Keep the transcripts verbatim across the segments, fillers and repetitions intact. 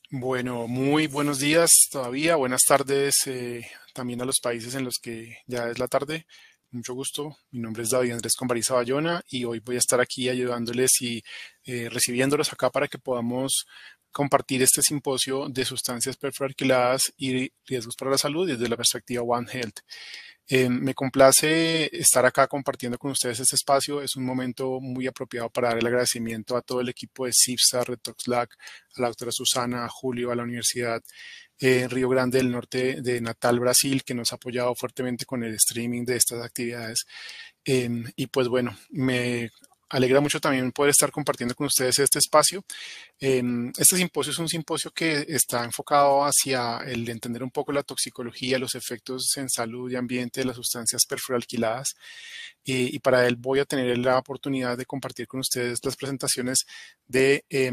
Bueno, muy buenos días todavía, buenas tardes eh, también a los países en los que ya es la tarde. Mucho gusto, mi nombre es David Andrés Conbariza Bayona y hoy voy a estar aquí ayudándoles y eh, recibiéndolos acá para que podamos compartir este simposio de sustancias perfluoralquiladas y riesgos para la salud desde la perspectiva One Health. Eh, me complace estar acá compartiendo con ustedes este espacio. Es un momento muy apropiado para dar el agradecimiento a todo el equipo de CIFSA, RedToxLab, a la doctora Susana, a Julio, a la Universidad eh, Río Grande del Norte de Natal, Brasil, que nos ha apoyado fuertemente con el streaming de estas actividades. Eh, y pues bueno, me alegra mucho también poder estar compartiendo con ustedes este espacio. Eh, este simposio es un simposio que está enfocado hacia el entender un poco la toxicología, los efectos en salud y ambiente de las sustancias perfluoralquiladas. Eh, y para él voy a tener la oportunidad de compartir con ustedes las presentaciones de eh,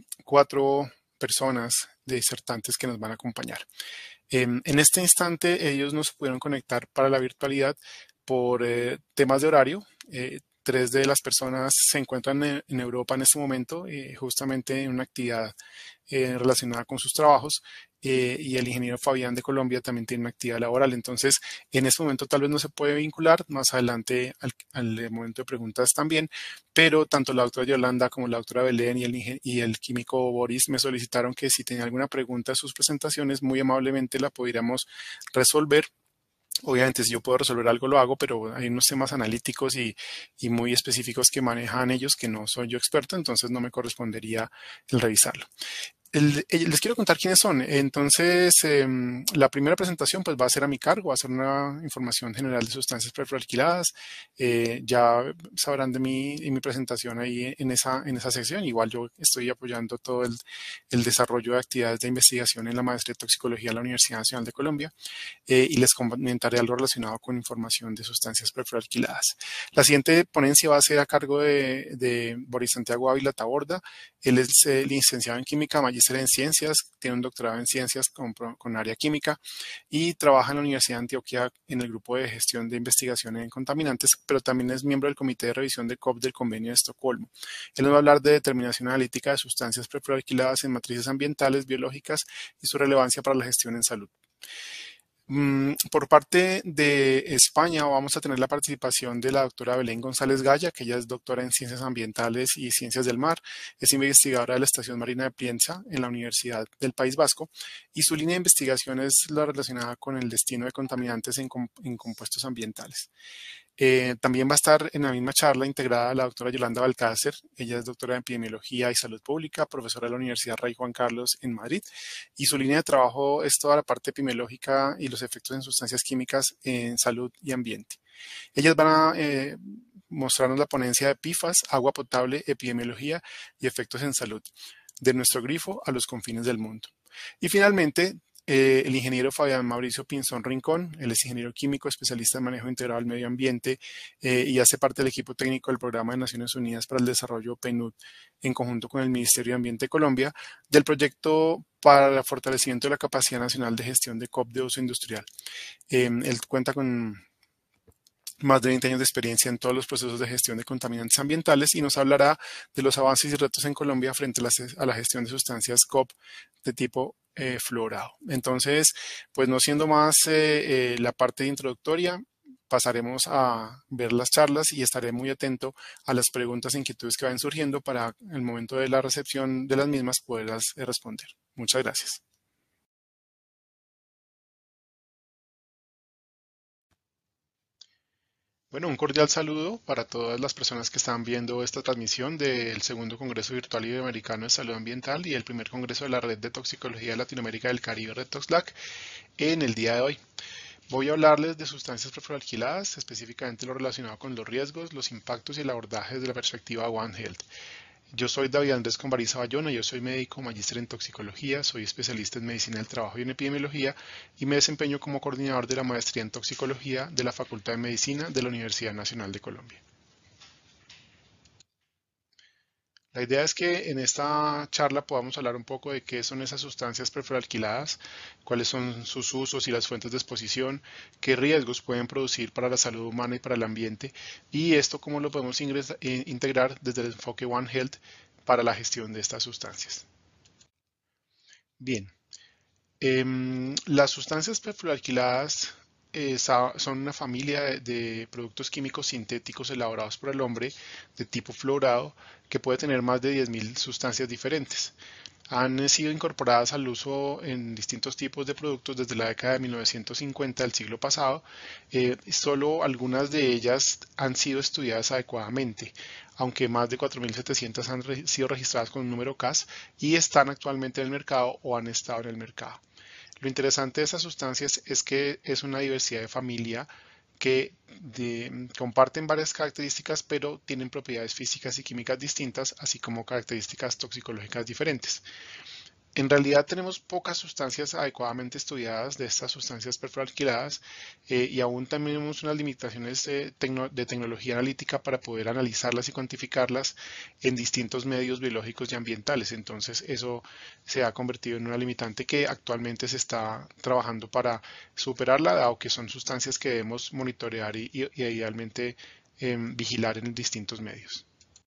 cuatro personas de disertantes que nos van a acompañar. Eh, en este instante ellos nos pudieron conectar para la virtualidad por eh, temas de horario. Eh, tres de las personas se encuentran en, en Europa en este momento, eh, justamente en una actividad eh, relacionada con sus trabajos. Eh, y el ingeniero Fabián de Colombia también tiene una actividad laboral. Entonces, en este momento tal vez no se puede vincular, más adelante al, al momento de preguntas también, pero tanto la doctora Yolanda como la doctora Belén y el, y el químico Boris me solicitaron que si tenía alguna pregunta de sus presentaciones, muy amablemente la pudiéramos resolver. Obviamente, si yo puedo resolver algo, lo hago, pero hay unos temas analíticos y, y muy específicos que manejan ellos que no soy yo experto, entonces no me correspondería el revisarlo. El, el, les quiero contar quiénes son. Entonces, eh, la primera presentación pues va a ser a mi cargo, va a ser una información general de sustancias perfluoralquiladas. Eh, ya sabrán de mí y mi presentación ahí en esa, en esa sección. Igual yo estoy apoyando todo el, el desarrollo de actividades de investigación en la maestría de toxicología de la Universidad Nacional de Colombia. Eh, y les comentaré algo relacionado con información de sustancias perfluoralquiladas. La siguiente ponencia va a ser a cargo de, de Boris Santiago Ávila Taborda. Él es eh, licenciado en química, magíster en ciencias, tiene un doctorado en ciencias con, con área química y trabaja en la Universidad de Antioquia en el grupo de gestión de investigación en contaminantes, pero también es miembro del comité de revisión de C O P del convenio de Estocolmo. Él nos va a hablar de determinación analítica de sustancias perfluoralquiladas en matrices ambientales, biológicas y su relevancia para la gestión en salud. Por parte de España vamos a tener la participación de la doctora Belén González Gaya, que ella es doctora en Ciencias Ambientales y Ciencias del Mar, es investigadora de la Estación Marina de Piensa en la Universidad del País Vasco y su línea de investigación es la relacionada con el destino de contaminantes en, comp en compuestos ambientales. Eh, también va a estar en la misma charla integrada la doctora Yolanda Balcácer. Ella es doctora en Epidemiología y Salud Pública, profesora de la Universidad Rey Juan Carlos en Madrid. Y su línea de trabajo es toda la parte epidemiológica y los efectos en sustancias químicas en salud y ambiente. Ellas van a eh, mostrarnos la ponencia de P F A S, agua potable, epidemiología y efectos en salud, de nuestro grifo a los confines del mundo. Y finalmente, eh, el ingeniero Fabián Mauricio Pinzón Rincón, él es ingeniero químico, especialista en manejo integrado del medio ambiente eh, y hace parte del equipo técnico del Programa de Naciones Unidas para el Desarrollo P N U D en conjunto con el Ministerio de Ambiente de Colombia del proyecto para el fortalecimiento de la capacidad nacional de gestión de C O P de uso industrial. Eh, él cuenta con más de veinte años de experiencia en todos los procesos de gestión de contaminantes ambientales y nos hablará de los avances y retos en Colombia frente a la, a la gestión de sustancias C O P de tipo eh, fluorado. Entonces, pues no siendo más eh, eh, la parte introductoria, pasaremos a ver las charlas y estaré muy atento a las preguntas e inquietudes que vayan surgiendo para el momento de la recepción de las mismas poderlas eh, responder. Muchas gracias. Bueno, un cordial saludo para todas las personas que están viendo esta transmisión del segundo Congreso Virtual Iberoamericano de Salud Ambiental y el primer Congreso de la Red de Toxicología de Latinoamérica del Caribe, RedToxLac, en el día de hoy. Voy a hablarles de sustancias perfluoralquiladas, específicamente lo relacionado con los riesgos, los impactos y el abordaje desde la perspectiva One Health. Yo soy David Andrés Conbariza Bayona, yo soy médico, magíster en toxicología, soy especialista en medicina del trabajo y en epidemiología y me desempeño como coordinador de la maestría en toxicología de la Facultad de Medicina de la Universidad Nacional de Colombia. La idea es que en esta charla podamos hablar un poco de qué son esas sustancias perfluoralquiladas, cuáles son sus usos y las fuentes de exposición, qué riesgos pueden producir para la salud humana y para el ambiente, y esto cómo lo podemos ingresar, eh, integrar desde el enfoque One Health para la gestión de estas sustancias. Bien, em, las sustancias perfluoralquiladas eh, sa- son una familia de, de productos químicos sintéticos elaborados por el hombre de tipo fluorado que puede tener más de diez mil sustancias diferentes. Han eh, sido incorporadas al uso en distintos tipos de productos desde la década de mil novecientos cincuenta del siglo pasado. Eh, solo algunas de ellas han sido estudiadas adecuadamente, aunque más de cuatro mil setecientas han re- sido registradas con un número C A S y están actualmente en el mercado o han estado en el mercado. Lo interesante de estas sustancias es que es una diversidad de familia que de- comparten varias características, pero tienen propiedades físicas y químicas distintas, así como características toxicológicas diferentes. En realidad tenemos pocas sustancias adecuadamente estudiadas de estas sustancias perfluoralquiladas eh, y aún también tenemos unas limitaciones eh, tecno- de tecnología analítica para poder analizarlas y cuantificarlas en distintos medios biológicos y ambientales. Entonces eso se ha convertido en una limitante que actualmente se está trabajando para superarla, dado que son sustancias que debemos monitorear y, y- y idealmente em, vigilar en distintos medios.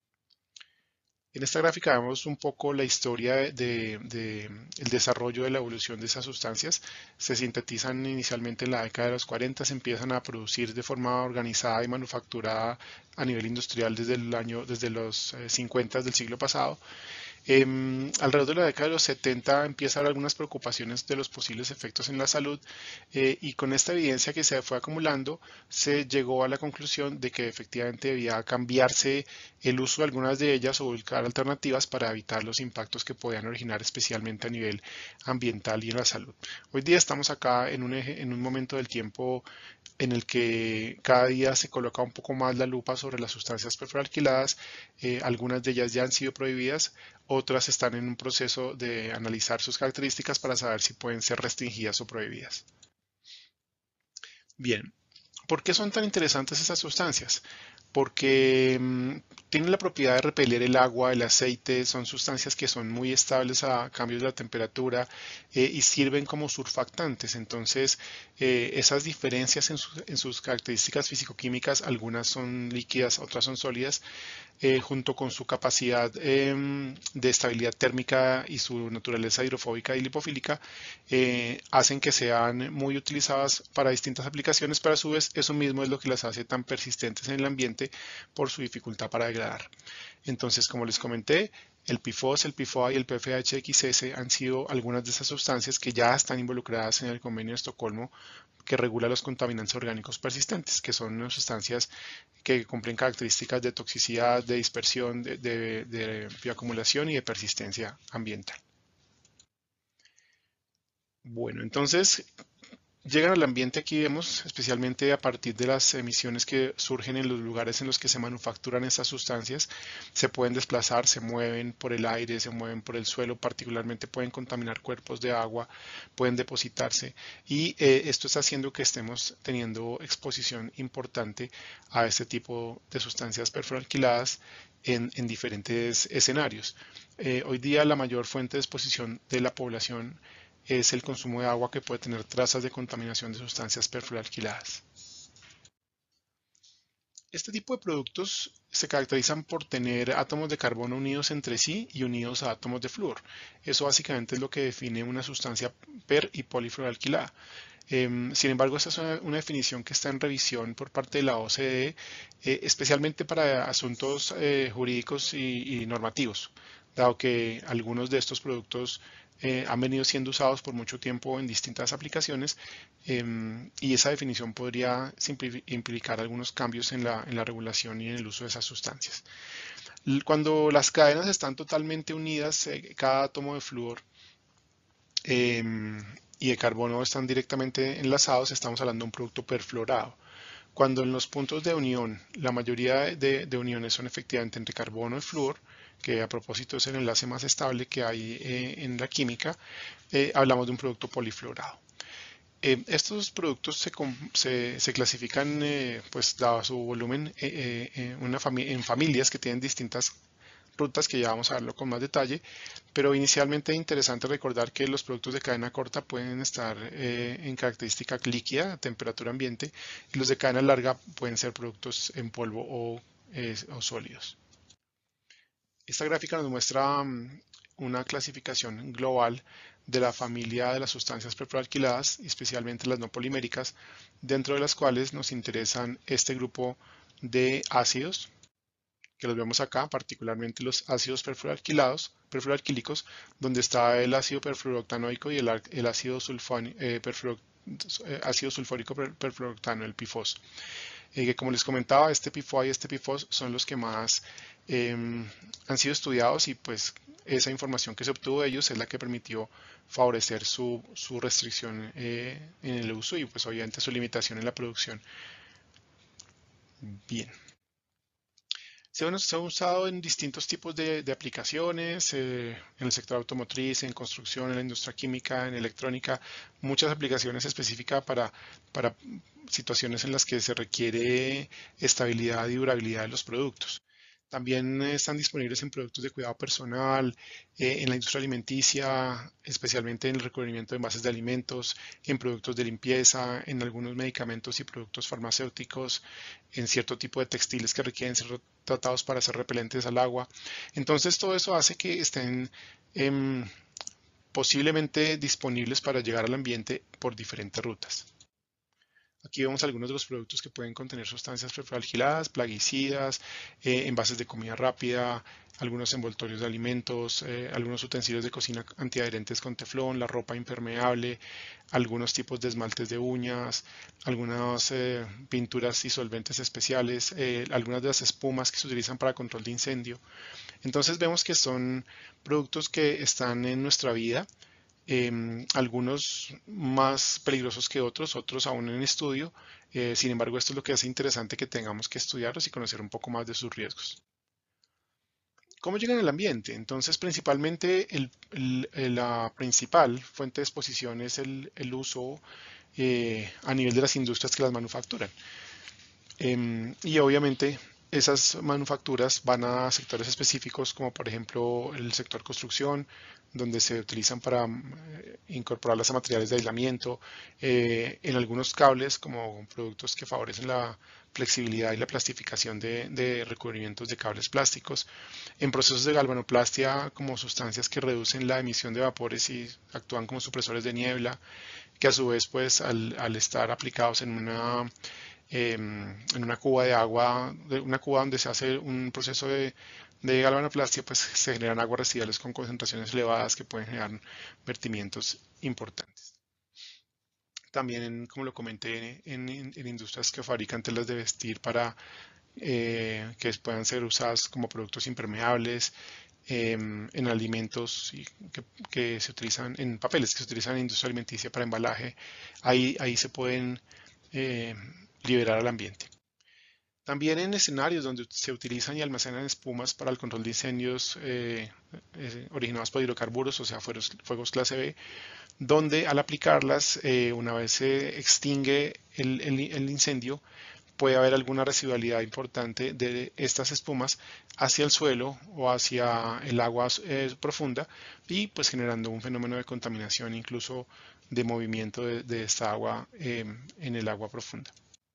En esta gráfica vemos un poco la historia de, de- de el desarrollo de la evolución de esas sustancias. Se sintetizan inicialmente en la década de los cuarenta, se empiezan a producir de forma organizada y manufacturada a nivel industrial desde el año, desde los eh, cincuenta del siglo pasado. Em, alrededor de la década de los setenta empiezan algunas preocupaciones de los posibles efectos en la salud eh, y con esta evidencia que se fue acumulando se llegó a la conclusión de que efectivamente debía cambiarse el uso de algunas de ellas o buscar alternativas para evitar los impactos que podían originar especialmente a nivel ambiental y en la salud. Hoy día estamos acá en un, eje, en un momento del tiempo en el que cada día se coloca un poco más la lupa sobre las sustancias perfluoralquiladas. Eh, algunas de ellas ya han sido prohibidas, otras están en un proceso de analizar sus características para saber si pueden ser restringidas o prohibidas. Bien, ¿por qué son tan interesantes esas sustancias? Porque mm, tienen la propiedad de repeler el agua, el aceite, son sustancias que son muy estables a cambios de la temperatura eh, y sirven como surfactantes. Entonces, eh, esas diferencias en, su- en sus características físico-químicas, algunas son líquidas, otras son sólidas, eh, junto con su capacidad eh, de estabilidad térmica y su naturaleza hidrofóbica y lipofílica, eh, hacen que sean muy utilizadas para distintas aplicaciones, pero a su vez eso mismo es lo que las hace tan persistentes en el ambiente por su dificultad para degradar. Entonces, como les comenté, el P F O S, el P F O A y el P F H X S han sido algunas de esas sustancias que ya están involucradas en el Convenio de Estocolmo que regula los contaminantes orgánicos persistentes, que son sustancias que cumplen características de toxicidad, de dispersión, de, de, de bioacumulación y de persistencia ambiental. Bueno, entonces llegan al ambiente aquí vemos, especialmente a partir de las emisiones que surgen en los lugares en los que se manufacturan estas sustancias, se pueden desplazar, se mueven por el aire, se mueven por el suelo, particularmente pueden contaminar cuerpos de agua, pueden depositarse y eh, esto está haciendo que estemos teniendo exposición importante a este tipo de sustancias perfluoralquiladas en, en diferentes escenarios. Eh, hoy día la mayor fuente de exposición de la población es el consumo de agua que puede tener trazas de contaminación de sustancias perfluoralquiladas. Este tipo de productos se caracterizan por tener átomos de carbono unidos entre sí y unidos a átomos de flúor. Eso básicamente es lo que define una sustancia per y polifluoralquilada. Eh, sin embargo, esta es una, una, definición que está en revisión por parte de la O C D E, eh, especialmente para asuntos eh, jurídicos y, y, normativos, dado que algunos de estos productos eh, han venido siendo usados por mucho tiempo en distintas aplicaciones eh, y esa definición podría implicar algunos cambios en la, en la regulación y en el uso de esas sustancias. Cuando las cadenas están totalmente unidas, eh, cada átomo de flúor eh, y de carbono están directamente enlazados, estamos hablando de un producto perfluorado. Cuando en los puntos de unión, la mayoría de, de uniones son efectivamente entre carbono y flúor, que a propósito es el enlace más estable que hay eh, en la química, eh, hablamos de un producto polifluorado. Eh, estos productos se, se, se clasifican, eh, pues dado su volumen, eh, eh, una fami en familias que tienen distintas rutas, que ya vamos a verlo con más detalle, pero inicialmente es interesante recordar que los productos de cadena corta pueden estar eh, en característica líquida, a temperatura ambiente, y los de cadena larga pueden ser productos en polvo o, eh, o sólidos. Esta gráfica nos muestra mm, una clasificación global de la familia de las sustancias perfluoroalquiladas, especialmente las no poliméricas, dentro de las cuales nos interesan este grupo de ácidos, que los vemos acá, particularmente los ácidos perfluoroalquilados, perfluoroalquílicos, donde está el ácido perfluorooctanoico y el, el ácido, sulfónico, eh, perfluoro, eh, ácido sulfúrico per, perfluorooctano, el P F O S. Eh, que como les comentaba, este P F O A y este P F O S son los que más eh, han sido estudiados y pues esa información que se obtuvo de ellos es la que permitió favorecer su, su restricción eh, en el uso y pues obviamente su limitación en la producción. Bien. Se han, se han usado en distintos tipos de, de aplicaciones, eh, en el sector automotriz, en construcción, en la industria química, en electrónica, muchas aplicaciones específicas para, para situaciones en las que se requiere estabilidad y durabilidad de los productos. También están disponibles en productos de cuidado personal, eh, en la industria alimenticia, especialmente en el recubrimiento de envases de alimentos, en productos de limpieza, en algunos medicamentos y productos farmacéuticos, en cierto tipo de textiles que requieren ser tratados para ser repelentes al agua. Entonces todo eso hace que estén eh, posiblemente disponibles para llegar al ambiente por diferentes rutas. Aquí vemos algunos de los productos que pueden contener sustancias perfluoroalquiladas, plaguicidas, eh, envases de comida rápida, algunos envoltorios de alimentos, eh, algunos utensilios de cocina antiadherentes con teflón, la ropa impermeable, algunos tipos de esmaltes de uñas, algunas eh, pinturas y solventes especiales, eh, algunas de las espumas que se utilizan para control de incendio. Entonces vemos que son productos que están en nuestra vida, eh, algunos más peligrosos que otros, otros aún en estudio. Eh, sin embargo, esto es lo que hace interesante que tengamos que estudiarlos y conocer un poco más de sus riesgos. ¿Cómo llegan al ambiente? Entonces, principalmente el- el- la principal fuente de exposición es el, el uso eh, a nivel de las industrias que las manufacturan. Em, y obviamente esas manufacturas van a sectores específicos como por ejemplo el sector construcción, donde se utilizan para eh, incorporarlas a materiales de aislamiento, eh, en algunos cables como productos que favorecen la flexibilidad y la plastificación de, de recubrimientos de cables plásticos, en procesos de galvanoplastia como sustancias que reducen la emisión de vapores y actúan como supresores de niebla, que a su vez pues al, al estar aplicados en una eh, en una cuba de agua, de una cuba donde se hace un proceso de, de galvanoplastia, pues se generan aguas residuales con concentraciones elevadas que pueden generar vertimientos importantes. También, como lo comenté, en, en- en industrias que fabrican telas de vestir para eh, que puedan ser usadas como productos impermeables, em, en alimentos y que, que se utilizan, en papeles que se utilizan en industria alimenticia para embalaje, ahí, ahí se pueden eh, liberar al ambiente. También en escenarios donde se utilizan y almacenan espumas para el control de incendios eh, eh, originados por hidrocarburos, o sea, fuegos, fuegos clase B, donde al aplicarlas, eh, una vez se extingue el, el- el incendio, puede haber alguna residualidad importante de estas espumas hacia el suelo o hacia el agua eh, profunda y pues generando un fenómeno de contaminación, incluso de movimiento de, de esta agua eh, en el agua profunda.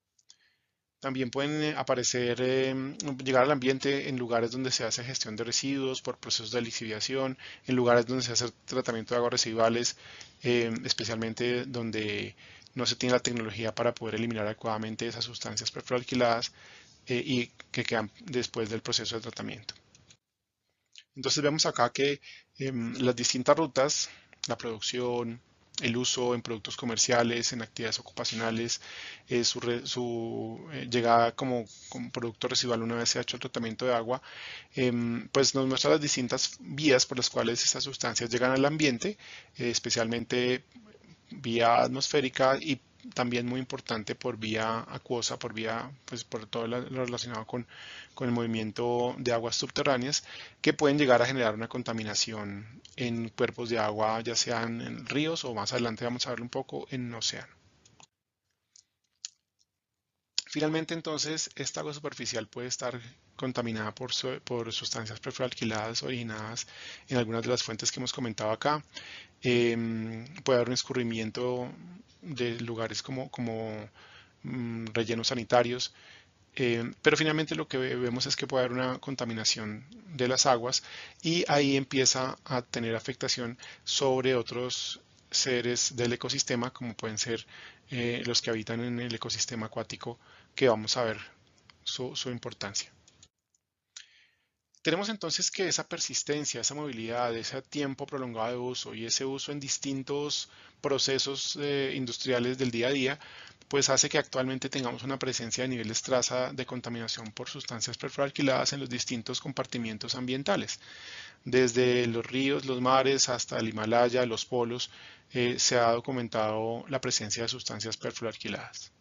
También pueden eh, aparecer, eh, llegar al ambiente en lugares donde se hace gestión de residuos por procesos de lixiviación, en lugares donde se hace tratamiento de aguas residuales, eh, especialmente donde no se tiene la tecnología para poder eliminar adecuadamente esas sustancias perfluoroalquiladas eh, y que quedan después del proceso de tratamiento. Entonces vemos acá que em, las distintas rutas, la producción, el uso en productos comerciales, en actividades ocupacionales, eh, su, re- su, eh, llegada como, como producto residual una vez se ha hecho el tratamiento de agua, em, pues nos muestra las distintas vías por las cuales estas sustancias llegan al ambiente, eh, especialmente vía atmosférica y también muy importante por vía acuosa, por vía, pues por todo lo relacionado con, con el movimiento de aguas subterráneas, que pueden llegar a generar una contaminación en cuerpos de agua, ya sean en ríos o más adelante vamos a verlo un poco en océano. Finalmente, entonces, esta agua superficial puede estar contaminada por, su- por sustancias perfluoroalquiladas originadas en algunas de las fuentes que hemos comentado acá. Em, puede haber un escurrimiento de lugares como, como mm, rellenos sanitarios, Eh, pero finalmente lo que vemos es que puede haber una contaminación de las aguas y ahí empieza a tener afectación sobre otros seres del ecosistema, como pueden ser eh, los que habitan en el ecosistema acuático, que vamos a ver su, su importancia. Tenemos entonces que esa persistencia, esa movilidad, ese tiempo prolongado de uso y ese uso en distintos procesos eh, industriales del día a día, pues hace que actualmente tengamos una presencia de niveles traza de contaminación por sustancias perfluoralquiladas en los distintos compartimientos ambientales. Desde los ríos, los mares, hasta el Himalaya, los polos, eh, se ha documentado la presencia de sustancias perfluoralquiladas.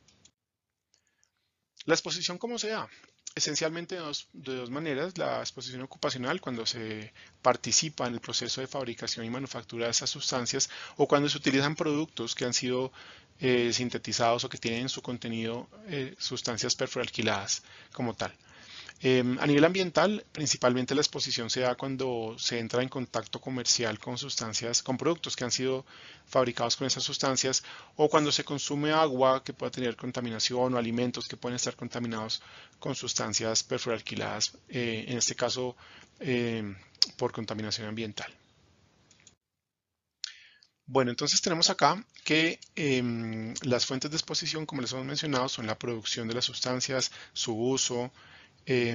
La exposición, ¿cómo se da? Esencialmente de dos, de dos maneras. La exposición ocupacional, cuando se participa en el proceso de fabricación y manufactura de esas sustancias, o cuando se utilizan productos que han sido eh, sintetizados o que tienen en su contenido eh, sustancias perfluoralquiladas como tal. Eh, a nivel ambiental, principalmente la exposición se da cuando se entra en contacto comercial con sustancias, con productos que han sido fabricados con esas sustancias, o cuando se consume agua que pueda tener contaminación o alimentos que pueden estar contaminados con sustancias perfluoralquiladas, eh, en este caso eh, por contaminación ambiental. Bueno, entonces tenemos acá que eh, las fuentes de exposición, como les hemos mencionado, son la producción de las sustancias, su uso, eh,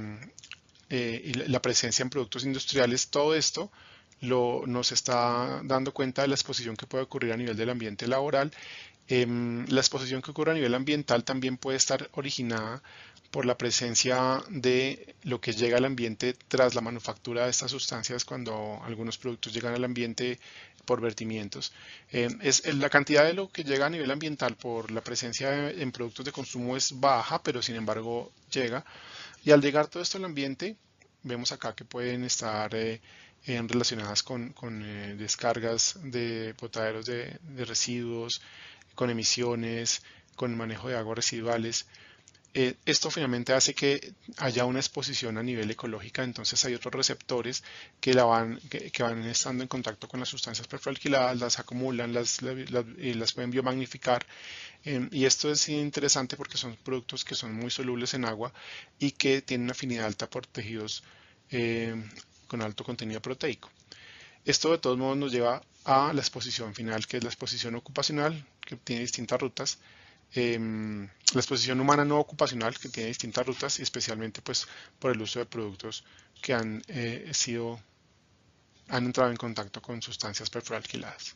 eh, y la presencia en productos industriales. Todo esto lo, nos está dando cuenta de la exposición que puede ocurrir a nivel del ambiente laboral. Eh, la exposición que ocurre a nivel ambiental también puede estar originada por la presencia de lo que llega al ambiente tras la manufactura de estas sustancias cuando algunos productos llegan al ambiente por vertimientos. Eh, es, la cantidad de lo que llega a nivel ambiental por la presencia en productos de consumo es baja, pero sin embargo llega. Y al llegar todo esto al ambiente, vemos acá que pueden estar eh, en relacionadas con, con eh, descargas de botaderos de, de residuos, con emisiones, con el manejo de aguas residuales. Eh, esto finalmente hace que haya una exposición a nivel ecológica, entonces hay otros receptores que, la van, que, que van estando en contacto con las sustancias perfluoralquiladas, las acumulan, las, las, y las pueden biomagnificar. Eh, y esto es interesante porque son productos que son muy solubles en agua y que tienen una afinidad alta por tejidos eh, con alto contenido proteico. Esto de todos modos nos lleva a la exposición final, que es la exposición ocupacional, que tiene distintas rutas. Eh, la exposición humana no ocupacional, que tiene distintas rutas, y especialmente pues, por el uso de productos que han eh, sido han entrado en contacto con sustancias perfluoralquiladas.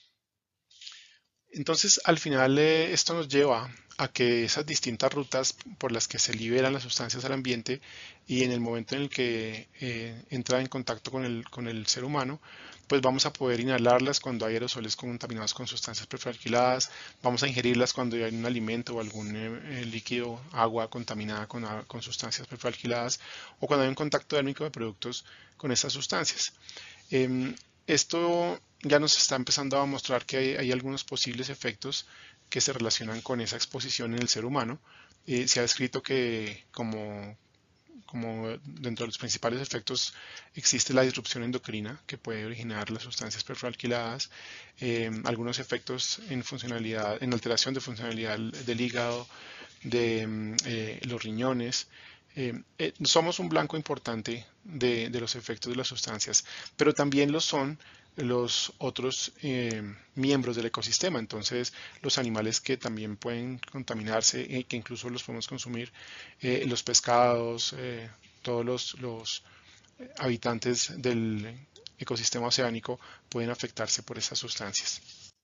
Entonces, al final, eh, esto nos lleva a que esas distintas rutas por las que se liberan las sustancias al ambiente y en el momento en el que eh, entra en contacto con el, con el ser humano, pues vamos a poder inhalarlas cuando hay aerosoles contaminados con sustancias perfluoralquiladas, vamos a ingerirlas cuando hay un alimento o algún eh, eh, líquido, agua contaminada con, con sustancias perfluoralquiladas, o cuando hay un contacto térmico de productos con esas sustancias. Eh, esto ya nos está empezando a mostrar que hay, hay, algunos posibles efectos que se relacionan con esa exposición en el ser humano. Eh, se ha descrito que como, como dentro de los principales efectos existe la disrupción endocrina que puede originar las sustancias perfluoralquiladas, eh, algunos efectos en funcionalidad, en alteración de funcionalidad del hígado, de eh, los riñones. Eh, eh, somos un blanco importante de, de, los efectos de las sustancias, pero también lo son los otros eh, miembros del ecosistema. Entonces, los animales que también pueden contaminarse y eh, que incluso los podemos consumir, eh, los pescados, eh, todos los, los habitantes del ecosistema oceánico pueden afectarse por esas sustancias.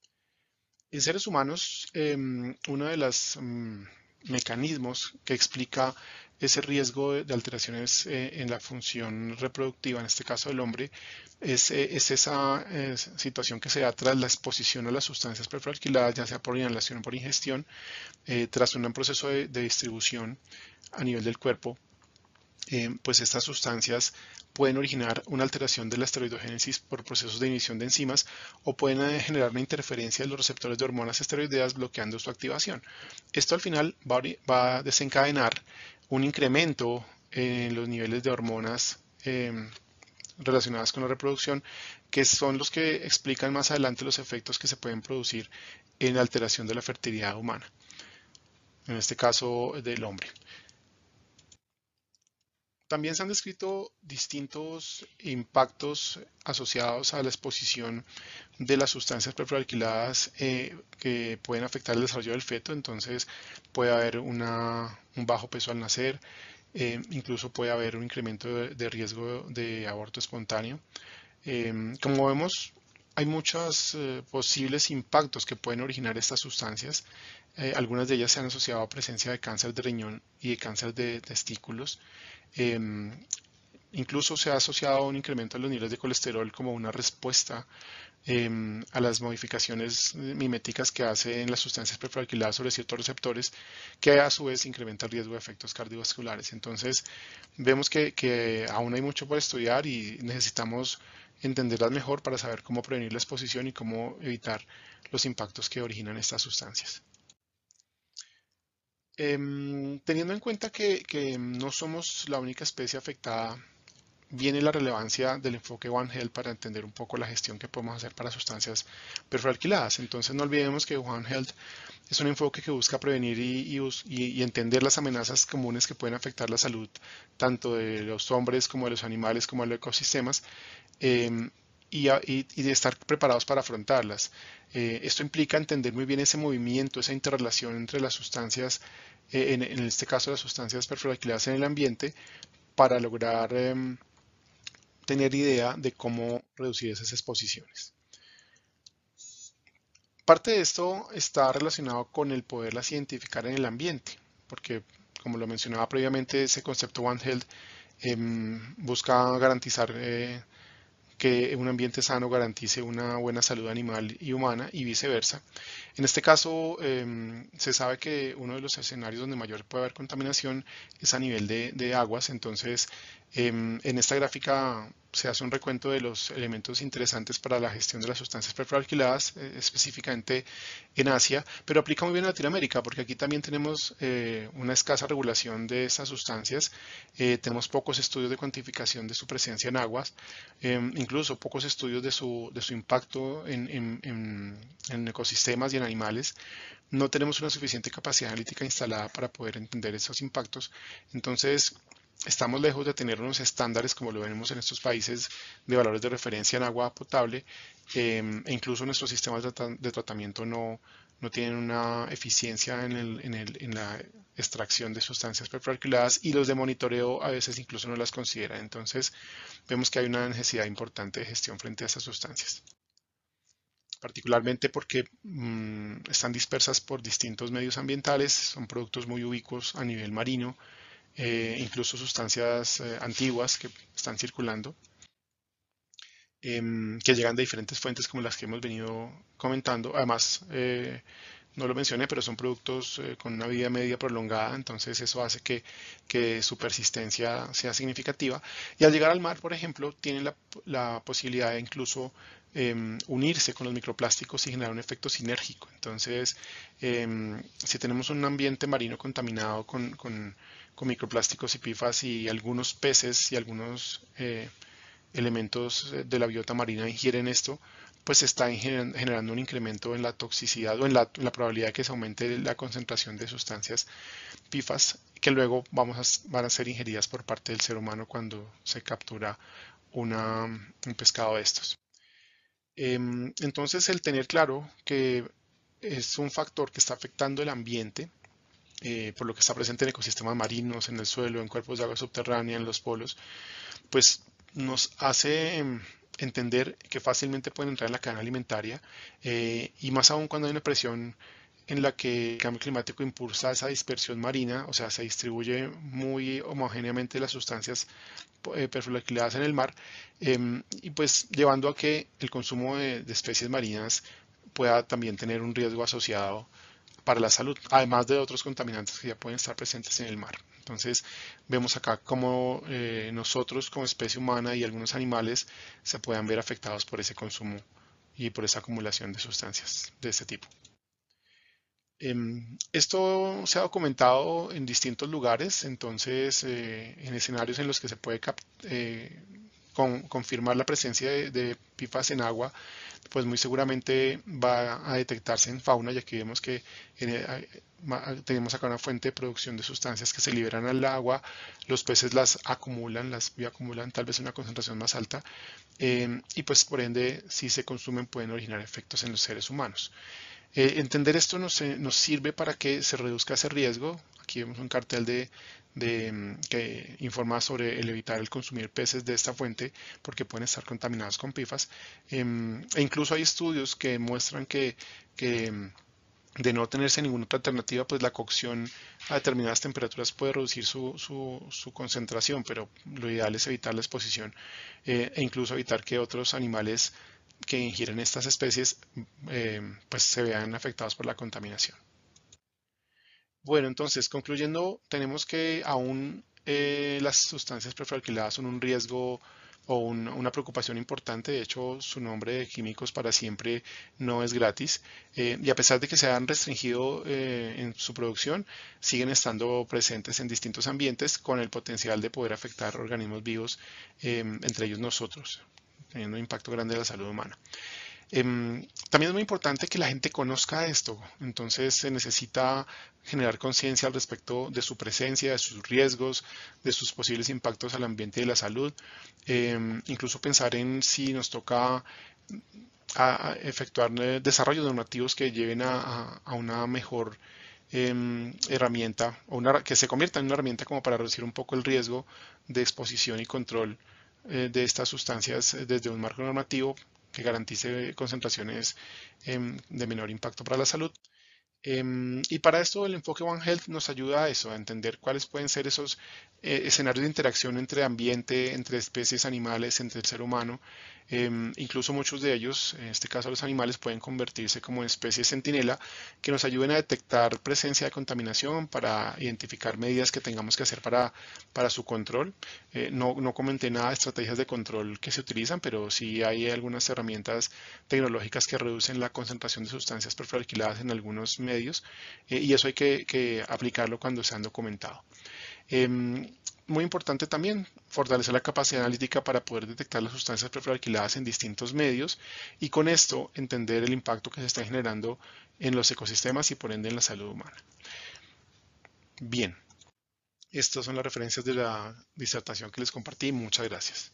En seres humanos, eh, uno de los um, mecanismos que explica ese riesgo de, de alteraciones eh, en la función reproductiva, en este caso del hombre, es, eh, es esa eh, situación que se da tras la exposición a las sustancias perfluoralquiladas, ya sea por inhalación o por ingestión, eh, tras un proceso de, de distribución a nivel del cuerpo. Eh, pues estas sustancias pueden originar una alteración de la esteroidogénesis por procesos de inhibición de enzimas o pueden eh, generar una interferencia de los receptores de hormonas esteroideas bloqueando su activación. Esto al final va, va a desencadenar un incremento en los niveles de hormonas eh, relacionadas con la reproducción, que son los que explican más adelante los efectos que se pueden producir en la alteración de la fertilidad humana, en este caso del hombre. También se han descrito distintos impactos asociados a la exposición de las sustancias perfluoralquiladas eh, que pueden afectar el desarrollo del feto. Entonces puede haber una, un bajo peso al nacer, eh, incluso puede haber un incremento de, de riesgo de aborto espontáneo. Eh, como vemos, hay muchos eh, posibles impactos que pueden originar estas sustancias. Eh, algunas de ellas se han asociado a presencia de cáncer de riñón y de cáncer de testículos. Eh, Incluso se ha asociado a un incremento de los niveles de colesterol como una respuesta eh, a las modificaciones miméticas que hace en las sustancias perfluoralquiladas sobre ciertos receptores, que a su vez incrementa el riesgo de efectos cardiovasculares. Entonces, vemos que, que aún hay mucho por estudiar y necesitamos entenderlas mejor para saber cómo prevenir la exposición y cómo evitar los impactos que originan estas sustancias. Em, teniendo en cuenta que, que no somos la única especie afectada, viene la relevancia del enfoque One Health para entender un poco la gestión que podemos hacer para sustancias perfluoralquiladas. Entonces no olvidemos que One Health es un enfoque que busca prevenir y, y, y, entender las amenazas comunes que pueden afectar la salud tanto de los hombres como de los animales como de los ecosistemas, eh, y, y, y, de estar preparados para afrontarlas. Eh, esto implica entender muy bien ese movimiento, esa interrelación entre las sustancias, eh, en, en, este caso las sustancias perfluoralquiladas en el ambiente, para lograr eh, tener idea de cómo reducir esas exposiciones. Parte de esto está relacionado con el poderlas identificar en el ambiente, porque como lo mencionaba previamente, ese concepto One Health eh, busca garantizar eh, que un ambiente sano garantice una buena salud animal y humana y viceversa. En este caso, eh, se sabe que uno de los escenarios donde mayor puede haber contaminación es a nivel de, de aguas. Entonces, eh, en esta gráfica se hace un recuento de los elementos interesantes para la gestión de las sustancias perfluoralquiladas, eh, específicamente en Asia, pero aplica muy bien a Latinoamérica, porque aquí también tenemos eh, una escasa regulación de estas sustancias, eh, tenemos pocos estudios de cuantificación de su presencia en aguas, eh, incluso pocos estudios de su, de su impacto en, en, en, en ecosistemas y en animales. No tenemos una suficiente capacidad analítica instalada para poder entender esos impactos. Entonces, estamos lejos de tener unos estándares como lo vemos en estos países de valores de referencia en agua potable, eh, e incluso nuestros sistemas de, tra de tratamiento no, no tienen una eficiencia en, el, en, el, en la extracción de sustancias perfluoralquiladas, y los de monitoreo a veces incluso no las consideran. Entonces vemos que hay una necesidad importante de gestión frente a estas sustancias, particularmente porque mmm, están dispersas por distintos medios ambientales, son productos muy ubicuos a nivel marino, eh, incluso sustancias eh, antiguas que están circulando, eh, que llegan de diferentes fuentes como las que hemos venido comentando. Además, eh, no lo mencioné, pero son productos eh, con una vida media prolongada, entonces eso hace que, que su persistencia sea significativa. Y al llegar al mar, por ejemplo, tienen la, la posibilidad de incluso eh, unirse con los microplásticos y generar un efecto sinérgico. Entonces, eh, si tenemos un ambiente marino contaminado con, con, con microplásticos y P F A S, y algunos peces y algunos eh, elementos de la biota marina ingieren esto, pues está generando un incremento en la toxicidad o en la, en la probabilidad de que se aumente la concentración de sustancias P F A S, que luego vamos a, van a ser ingeridas por parte del ser humano cuando se captura una, un pescado de estos. Entonces, el tener claro que es un factor que está afectando el ambiente, eh, por lo que está presente en ecosistemas marinos, en el suelo, en cuerpos de agua subterránea, en los polos, pues nos hace entender que fácilmente pueden entrar en la cadena alimentaria, eh, y más aún cuando hay una presión en la que el cambio climático impulsa esa dispersión marina, o sea, se distribuye muy homogéneamente las sustancias eh, perfluoralquiladas en el mar, eh, y pues llevando a que el consumo de, de especies marinas pueda también tener un riesgo asociado para la salud, además de otros contaminantes que ya pueden estar presentes en el mar. Entonces vemos acá cómo eh, nosotros como especie humana y algunos animales se puedan ver afectados por ese consumo y por esa acumulación de sustancias de este tipo. Eh, esto se ha documentado en distintos lugares, entonces eh, en escenarios en los que se puede eh, con, confirmar la presencia de, de P F A S en agua, pues muy seguramente va a detectarse en fauna, ya que vemos que en el- tenemos acá una fuente de producción de sustancias que se liberan al agua, los peces las acumulan, las bioacumulan tal vez en una concentración más alta, eh, y pues por ende si se consumen pueden originar efectos en los seres humanos. Eh, entender esto nos, eh, nos sirve para que se reduzca ese riesgo. Aquí vemos un cartel de, de, mm, que informa sobre el evitar el consumir peces de esta fuente porque pueden estar contaminados con P F A S. Em, e incluso hay estudios que muestran que, que mm, de no tenerse ninguna otra alternativa, pues la cocción a determinadas temperaturas puede reducir su, su, su concentración, pero lo ideal es evitar la exposición eh, e incluso evitar que otros animales que ingieren estas especies eh, pues se vean afectados por la contaminación. Bueno, entonces, concluyendo, tenemos que aún eh, las sustancias perfluoralquiladas son un riesgo o un- una preocupación importante. De hecho, su nombre de químicos para siempre no es gratis. Eh, y a pesar de que se han restringido eh, en su producción, siguen estando presentes en distintos ambientes con el potencial de poder afectar organismos vivos, eh, entre ellos nosotros, teniendo un impacto grande en la salud humana. Em, también es muy importante que la gente conozca esto, entonces se necesita generar conciencia al respecto de su presencia, de sus riesgos, de sus posibles impactos al ambiente y a la salud, em, incluso pensar en si nos toca a- a efectuar eh, desarrollos normativos que lleven a, a- a una mejor em, herramienta o una, que se convierta en una herramienta como para reducir un poco el riesgo de exposición y control eh, de estas sustancias eh, desde un marco normativo que garantice concentraciones em, de menor impacto para la salud. Em, y para esto el enfoque One Health nos ayuda a eso, a entender cuáles pueden ser esos eh, escenarios de interacción entre ambiente, entre especies animales, entre el ser humano. Em, incluso muchos de ellos, en este caso los animales, pueden convertirse como en especies centinela que nos ayuden a detectar presencia de contaminación para identificar medidas que tengamos que hacer para, para su control. Eh, no, no comenté nada de estrategias de control que se utilizan, pero sí hay algunas herramientas tecnológicas que reducen la concentración de sustancias perfluoralquiladas en algunos medios eh, y eso hay que, que, aplicarlo cuando se han documentado. Eh, muy importante también fortalecer la capacidad analítica para poder detectar las sustancias perfluoralquiladas en distintos medios y con esto entender el impacto que se está generando en los ecosistemas y por ende en la salud humana. Bien, estas son las referencias de la disertación que les compartí. Muchas gracias.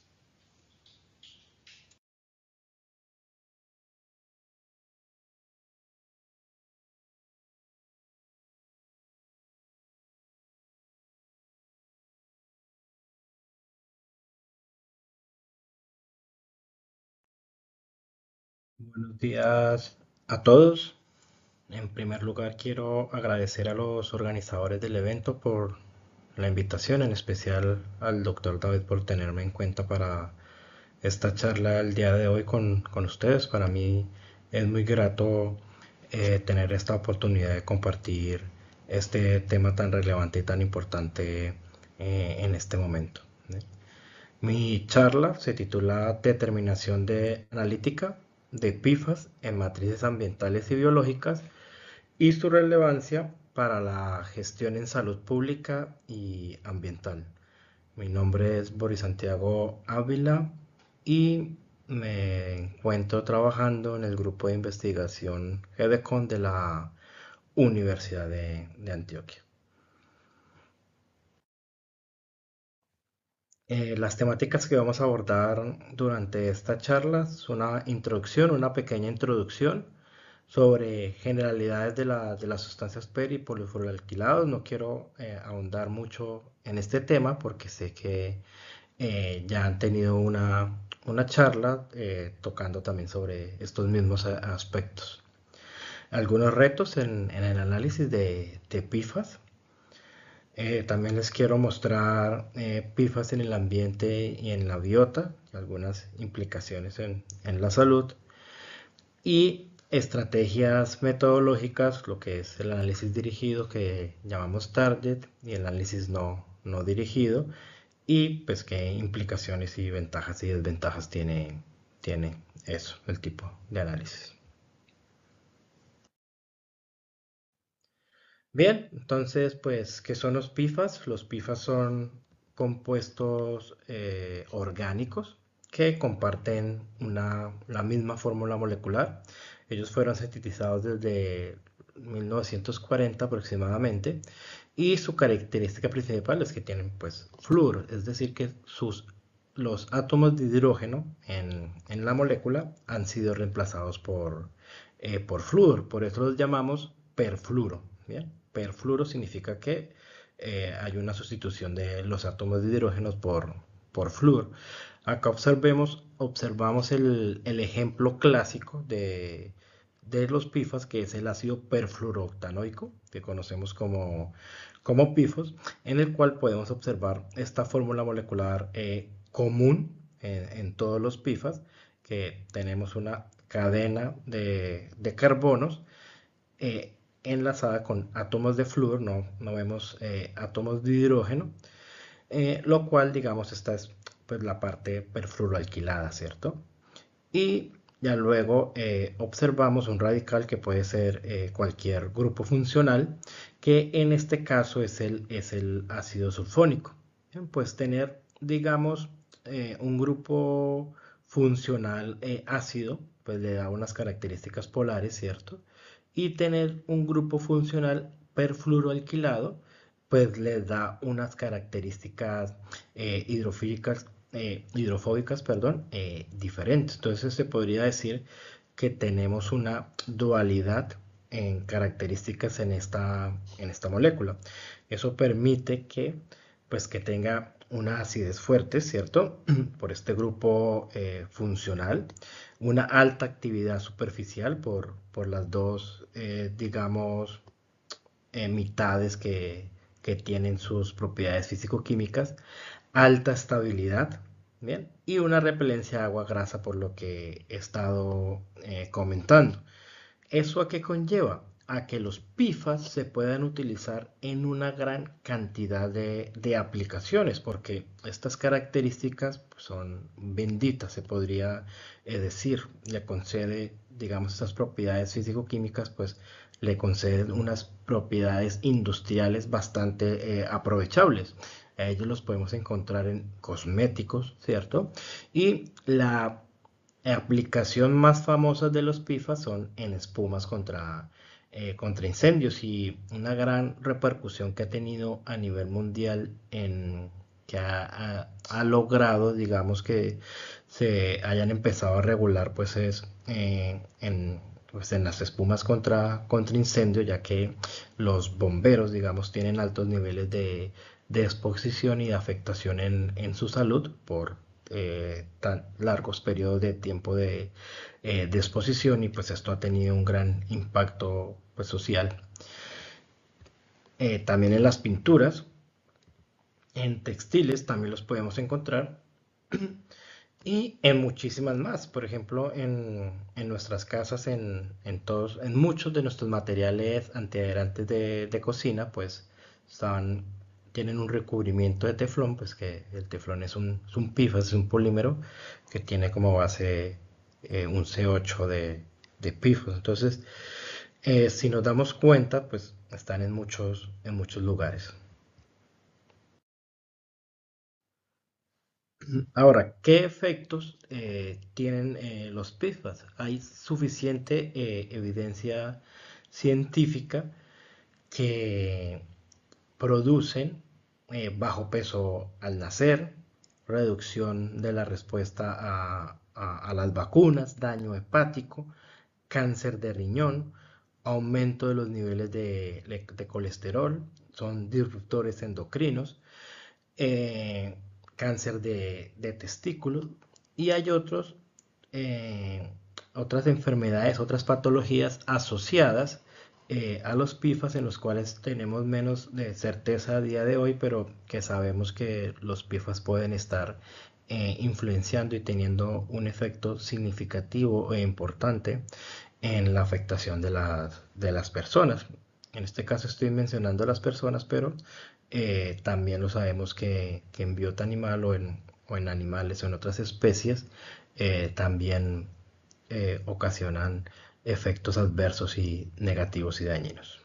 Buenos días a todos. En primer lugar, quiero agradecer a los organizadores del evento por la invitación, en especial al doctor David por tenerme en cuenta para esta charla el día de hoy con, con ustedes. Para mí es muy grato eh, tener esta oportunidad de compartir este tema tan relevante y tan importante eh, en este momento. ¿eh? Mi charla se titula Determinación de analítica de P F A S en matrices ambientales y biológicas y su relevancia para la gestión en salud pública y ambiental. Mi nombre es Boris Santiago Ávila y me encuentro trabajando en el grupo de investigación GEDECON de la Universidad de, de Antioquia. Eh, las temáticas que vamos a abordar durante esta charla son una introducción, una pequeña introducción sobre generalidades de, la- de las sustancias P E R y polifluoroalquilados. No quiero eh, ahondar mucho en este tema porque sé que eh, ya han tenido una, una charla eh, tocando también sobre estos mismos a- aspectos. Algunos retos en, en el análisis de, de P F A S. Eh, también les quiero mostrar eh, P F A S en el ambiente y en la biota, algunas implicaciones en, en la salud y estrategias metodológicas, lo que es el análisis dirigido que llamamos target y el análisis no, no dirigido y pues qué implicaciones y ventajas y desventajas tiene, tiene eso, el tipo de análisis. Bien, entonces, pues, ¿qué son los P F A S? Los P F A S son compuestos eh, orgánicos. que comparten una, la misma fórmula molecular. Ellos fueron sintetizados desde mil novecientos cuarenta aproximadamente y su característica principal es que tienen pues flúor, es decir que sus, los átomos de hidrógeno en, en la molécula han sido reemplazados por, eh, por flúor, por eso los llamamos perfluoro. ¿Bien? Perfluoro significa que eh, hay una sustitución de los átomos de hidrógeno por, por flúor. Acá observemos, observamos el, el ejemplo clásico de, de los pifas, que es el ácido perfluorooctanoico, que conocemos como, como pifos, en el cual podemos observar esta fórmula molecular eh, común en, en, todos los pifas, que tenemos una cadena de, de carbonos eh, enlazada con átomos de flúor, no, no vemos eh, átomos de hidrógeno, eh, lo cual, digamos, esta es pues, la parte perfluoroalquilada, ¿cierto? Y ya luego eh, observamos un radical que puede ser eh, cualquier grupo funcional, que en este caso es el, es el ácido sulfónico. Bien, pues tener, digamos, eh, un grupo funcional eh, ácido, pues le da unas características polares, ¿cierto? Y tener un grupo funcional perfluoroalquilado, pues le da unas características eh, hidrofílicas eh, hidrofóbicas, perdón, eh, diferentes. Entonces se podría decir que tenemos una dualidad en características en esta, en esta molécula. Eso permite que, pues, que tenga una acidez fuerte, ¿cierto? Por este grupo eh, funcional, una alta actividad superficial por, por las dos, eh, digamos, eh, mitades que, que tienen sus propiedades físico-químicas, alta estabilidad, ¿bien? Y una repelencia a agua grasa por lo que he estado eh, comentando. ¿Eso a qué conlleva? A que los pifas se puedan utilizar en una gran cantidad de, de aplicaciones, porque estas características pues, son benditas, se podría eh, decir. Le concede, digamos, estas propiedades físico-químicas, pues le conceden unas propiedades industriales bastante eh, aprovechables. A ellos los podemos encontrar en cosméticos, ¿cierto? Y la aplicación más famosa de los pifas son en espumas contra, eh, contra incendios y una gran repercusión que ha tenido a nivel mundial en que ha, ha, ha logrado, digamos, que se hayan empezado a regular, pues es eh, en, pues en las espumas contra, contra incendio, ya que los bomberos, digamos, tienen altos niveles de, de exposición y de afectación en, en su salud por eh, tan largos periodos de tiempo de, eh, de exposición, y pues esto ha tenido un gran impacto pues, social. Eh, también en las pinturas, en textiles también los podemos encontrar y en muchísimas más. Por ejemplo, en, en nuestras casas, en, en, todos, en muchos de nuestros materiales antiadherantes de, de cocina, pues están, tienen un recubrimiento de teflón, pues que el teflón es un, es un PIFA, es un polímero que tiene como base eh, un C ocho de, de pifos. Entonces, eh, si nos damos cuenta, pues están en muchos, en muchos lugares. Ahora, ¿qué efectos eh, tienen eh, los PFAS? Hay suficiente eh, evidencia científica que producen eh, bajo peso al nacer, reducción de la respuesta a, a- a las vacunas, daño hepático, cáncer de riñón, aumento de los niveles de, de colesterol, son disruptores endocrinos, eh, cáncer de, de testículos, y hay otros, eh, otras enfermedades, otras patologías asociadas eh, a los pifas, en los cuales tenemos menos de certeza a día de hoy, pero que sabemos que los pifas pueden estar eh, influenciando y teniendo un efecto significativo e importante en la afectación de las, de las personas. En este caso estoy mencionando a las personas, pero eh, también lo sabemos que, que en biota animal o en, o en animales o en otras especies eh, también eh, ocasionan efectos adversos y negativos y dañinos.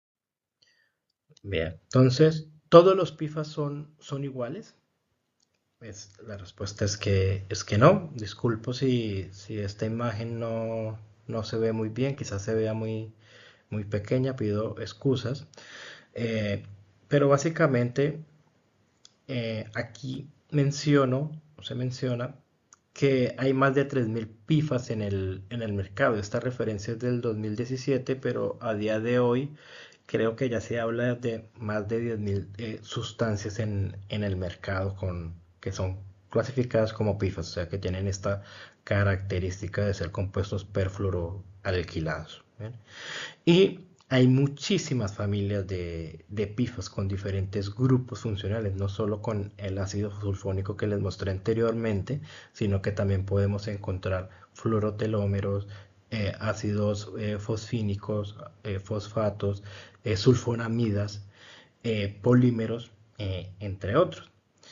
Bien, entonces, ¿todos los pifas son, son iguales? Pues la respuesta es que, es que no. Disculpo si, si esta imagen no, no se ve muy bien, quizás se vea muy, muy pequeña, pido excusas. Eh, pero básicamente eh, aquí menciono, o se menciona, que hay más de tres mil pifas en el, en el mercado. Esta referencia es del dos mil diecisiete, pero a día de hoy creo que ya se habla de más de diez mil eh, sustancias en, en el mercado con, que son clasificadas como pifas, o sea que tienen esta característica de ser compuestos perfluoroalquilados. ¿Bien? Y hay muchísimas familias de, de pifas con diferentes grupos funcionales, no solo con el ácido sulfónico que les mostré anteriormente, sino que también podemos encontrar fluorotelómeros, eh, ácidos eh, fosfínicos, eh, fosfatos, eh, sulfonamidas, eh, polímeros, eh, entre otros.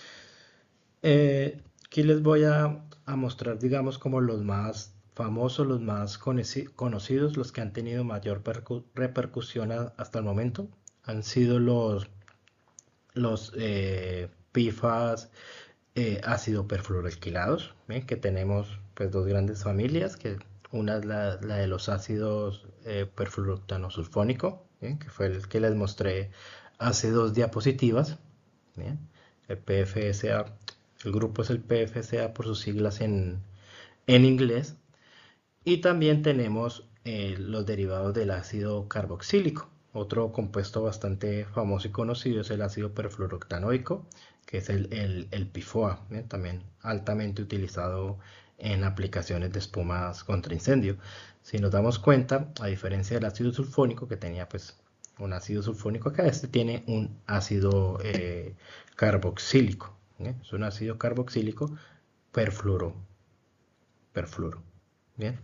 Eh, Aquí les voy a, a mostrar, digamos, como los más famosos, los más conocidos, los que han tenido mayor repercusión a, hasta el momento. Han sido los, los eh, pifas eh, ácido perfluoroalquilados, ¿eh? Que tenemos pues dos grandes familias, que una es la, la de los ácidos eh, perfluorooctano sulfónico, ¿eh? Que fue el que les mostré hace dos diapositivas, ¿eh? El P F S A, el grupo es el P F S A por sus siglas en, en inglés. Y también tenemos eh, los derivados del ácido carboxílico. Otro compuesto bastante famoso y conocido es el ácido perfluorooctanoico, que es el, el, el P F O A, ¿eh? También altamente utilizado en aplicaciones de espumas contra incendio. Si nos damos cuenta, a diferencia del ácido sulfónico, que tenía pues un ácido sulfónico acá, este tiene un ácido eh, carboxílico. ¿eh? Es un ácido carboxílico perfluoro. Perfluoro. Bien.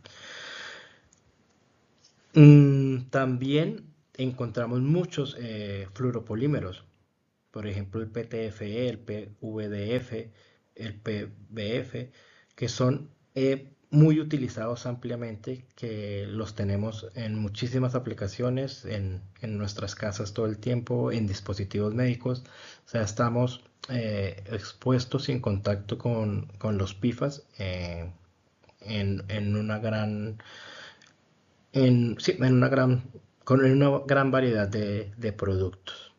Mm, también encontramos muchos eh, fluoropolímeros, por ejemplo el P T F E, el P V D F, el P B F, que son eh, muy utilizados ampliamente, que los tenemos en muchísimas aplicaciones, en, en nuestras casas todo el tiempo, en dispositivos médicos. O sea, estamos eh, expuestos y en contacto con, con los pifas eh, en, en una gran en, sí, en una gran, con una gran variedad de, de productos.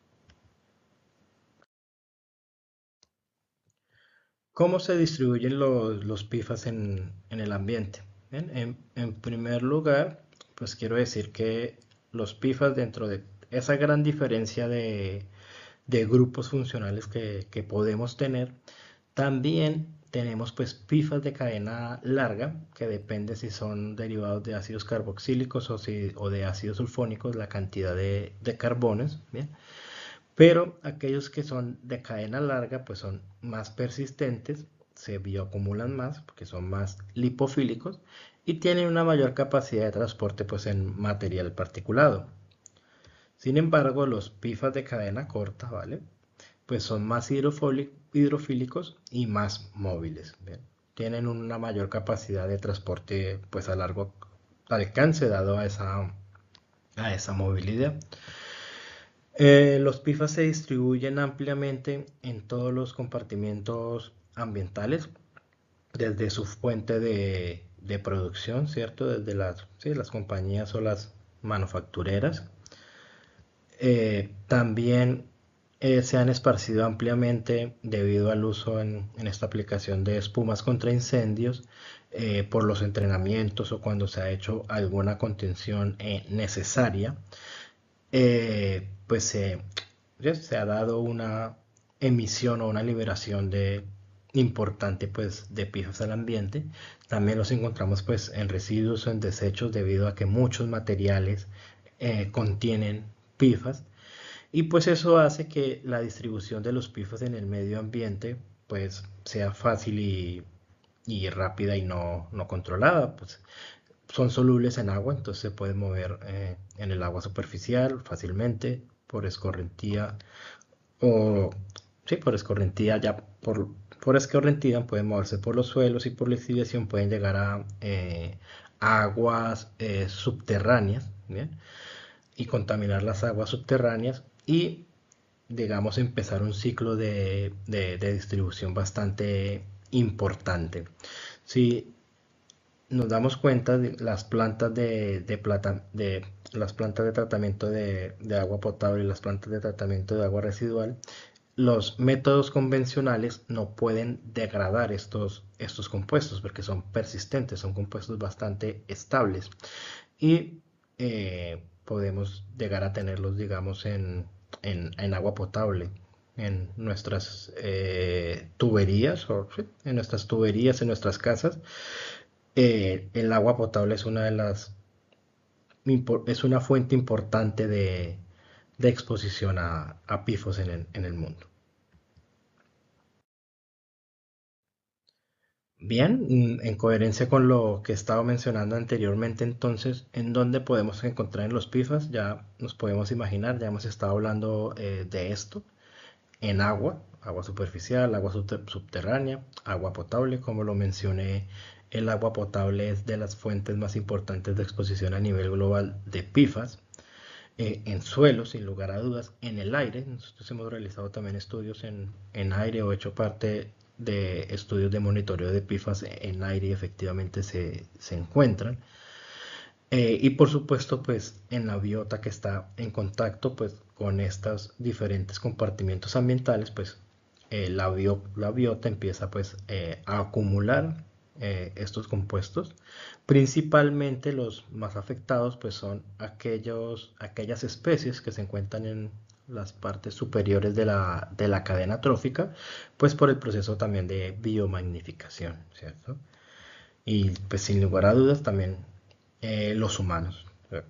¿Cómo se distribuyen los, los pifas en, en el ambiente? Bien, en, en primer lugar, pues quiero decir que los pifas dentro de esa gran diferencia de, de grupos funcionales que, que podemos tener, también tenemos pues pifas de cadena larga, que depende si son derivados de ácidos carboxílicos o, si, o de ácidos sulfónicos, la cantidad de, de carbones, ¿bien? Pero aquellos que son de cadena larga pues son más persistentes, se bioacumulan más porque son más lipofílicos y tienen una mayor capacidad de transporte pues en material particulado. Sin embargo, los pifas de cadena corta, ¿vale? Pues son más hidrofílicos y más móviles. ¿Bien? Tienen una mayor capacidad de transporte pues a largo alcance dado a esa, a esa movilidad. Eh, los pifas se distribuyen ampliamente en todos los compartimientos ambientales, desde su fuente de, de producción, ¿cierto? Desde las, sí, las compañías o las manufactureras. Eh, también eh, se han esparcido ampliamente debido al uso en, en esta aplicación de espumas contra incendios eh, por los entrenamientos o cuando se ha hecho alguna contención eh, necesaria. Eh, pues se, se ha dado una emisión o una liberación de importante pues de pifas al ambiente. También los encontramos pues en residuos o en desechos debido a que muchos materiales eh, contienen pifas y pues eso hace que la distribución de los pifas en el medio ambiente pues sea fácil y, y rápida y no, no controlada. Pues son solubles en agua, entonces se pueden mover eh, en el agua superficial fácilmente por escorrentía o sí, por escorrentía ya por, por escorrentía pueden moverse por los suelos y por la exiliación pueden llegar a eh, aguas eh, subterráneas, ¿bien? Y contaminar las aguas subterráneas y digamos, empezar un ciclo de, de- de distribución bastante importante. Si nos damos cuenta de las plantas de, de plata, de las plantas de tratamiento de, de agua potable y las plantas de tratamiento de agua residual, los métodos convencionales no pueden degradar estos, estos compuestos porque son persistentes, son compuestos bastante estables y eh, podemos llegar a tenerlos, digamos, en, en, en agua potable, en nuestras eh, tuberías, o, sí, en nuestras tuberías, en nuestras casas. Eh, el agua potable es una de las es una fuente importante de, de exposición a, a P F O S en el, en el mundo. Bien, mm, en coherencia con lo que estaba mencionando anteriormente, entonces, ¿en dónde podemos encontrar en los P F A S? Ya nos podemos imaginar, ya hemos estado hablando eh, de esto, en agua, agua superficial, agua subter- subterránea, agua potable, como lo mencioné, el agua potable es de las fuentes más importantes de exposición a nivel global de P F A S. Eh, en suelo, sin lugar a dudas, en el aire. Nosotros hemos realizado también estudios en, en aire o hecho parte de estudios de monitoreo de P F A S en aire y efectivamente se, se encuentran. Eh, y por supuesto, pues en la biota que está en contacto pues con estos diferentes compartimientos ambientales, pues eh, la, bio- la biota empieza pues eh, a acumular eh, estos compuestos. Principalmente los más afectados pues son aquellos, aquellas especies que se encuentran en las partes superiores de la, de la cadena trófica, pues por el proceso también de biomagnificación, ¿cierto? Y pues sin lugar a dudas también eh, los humanos.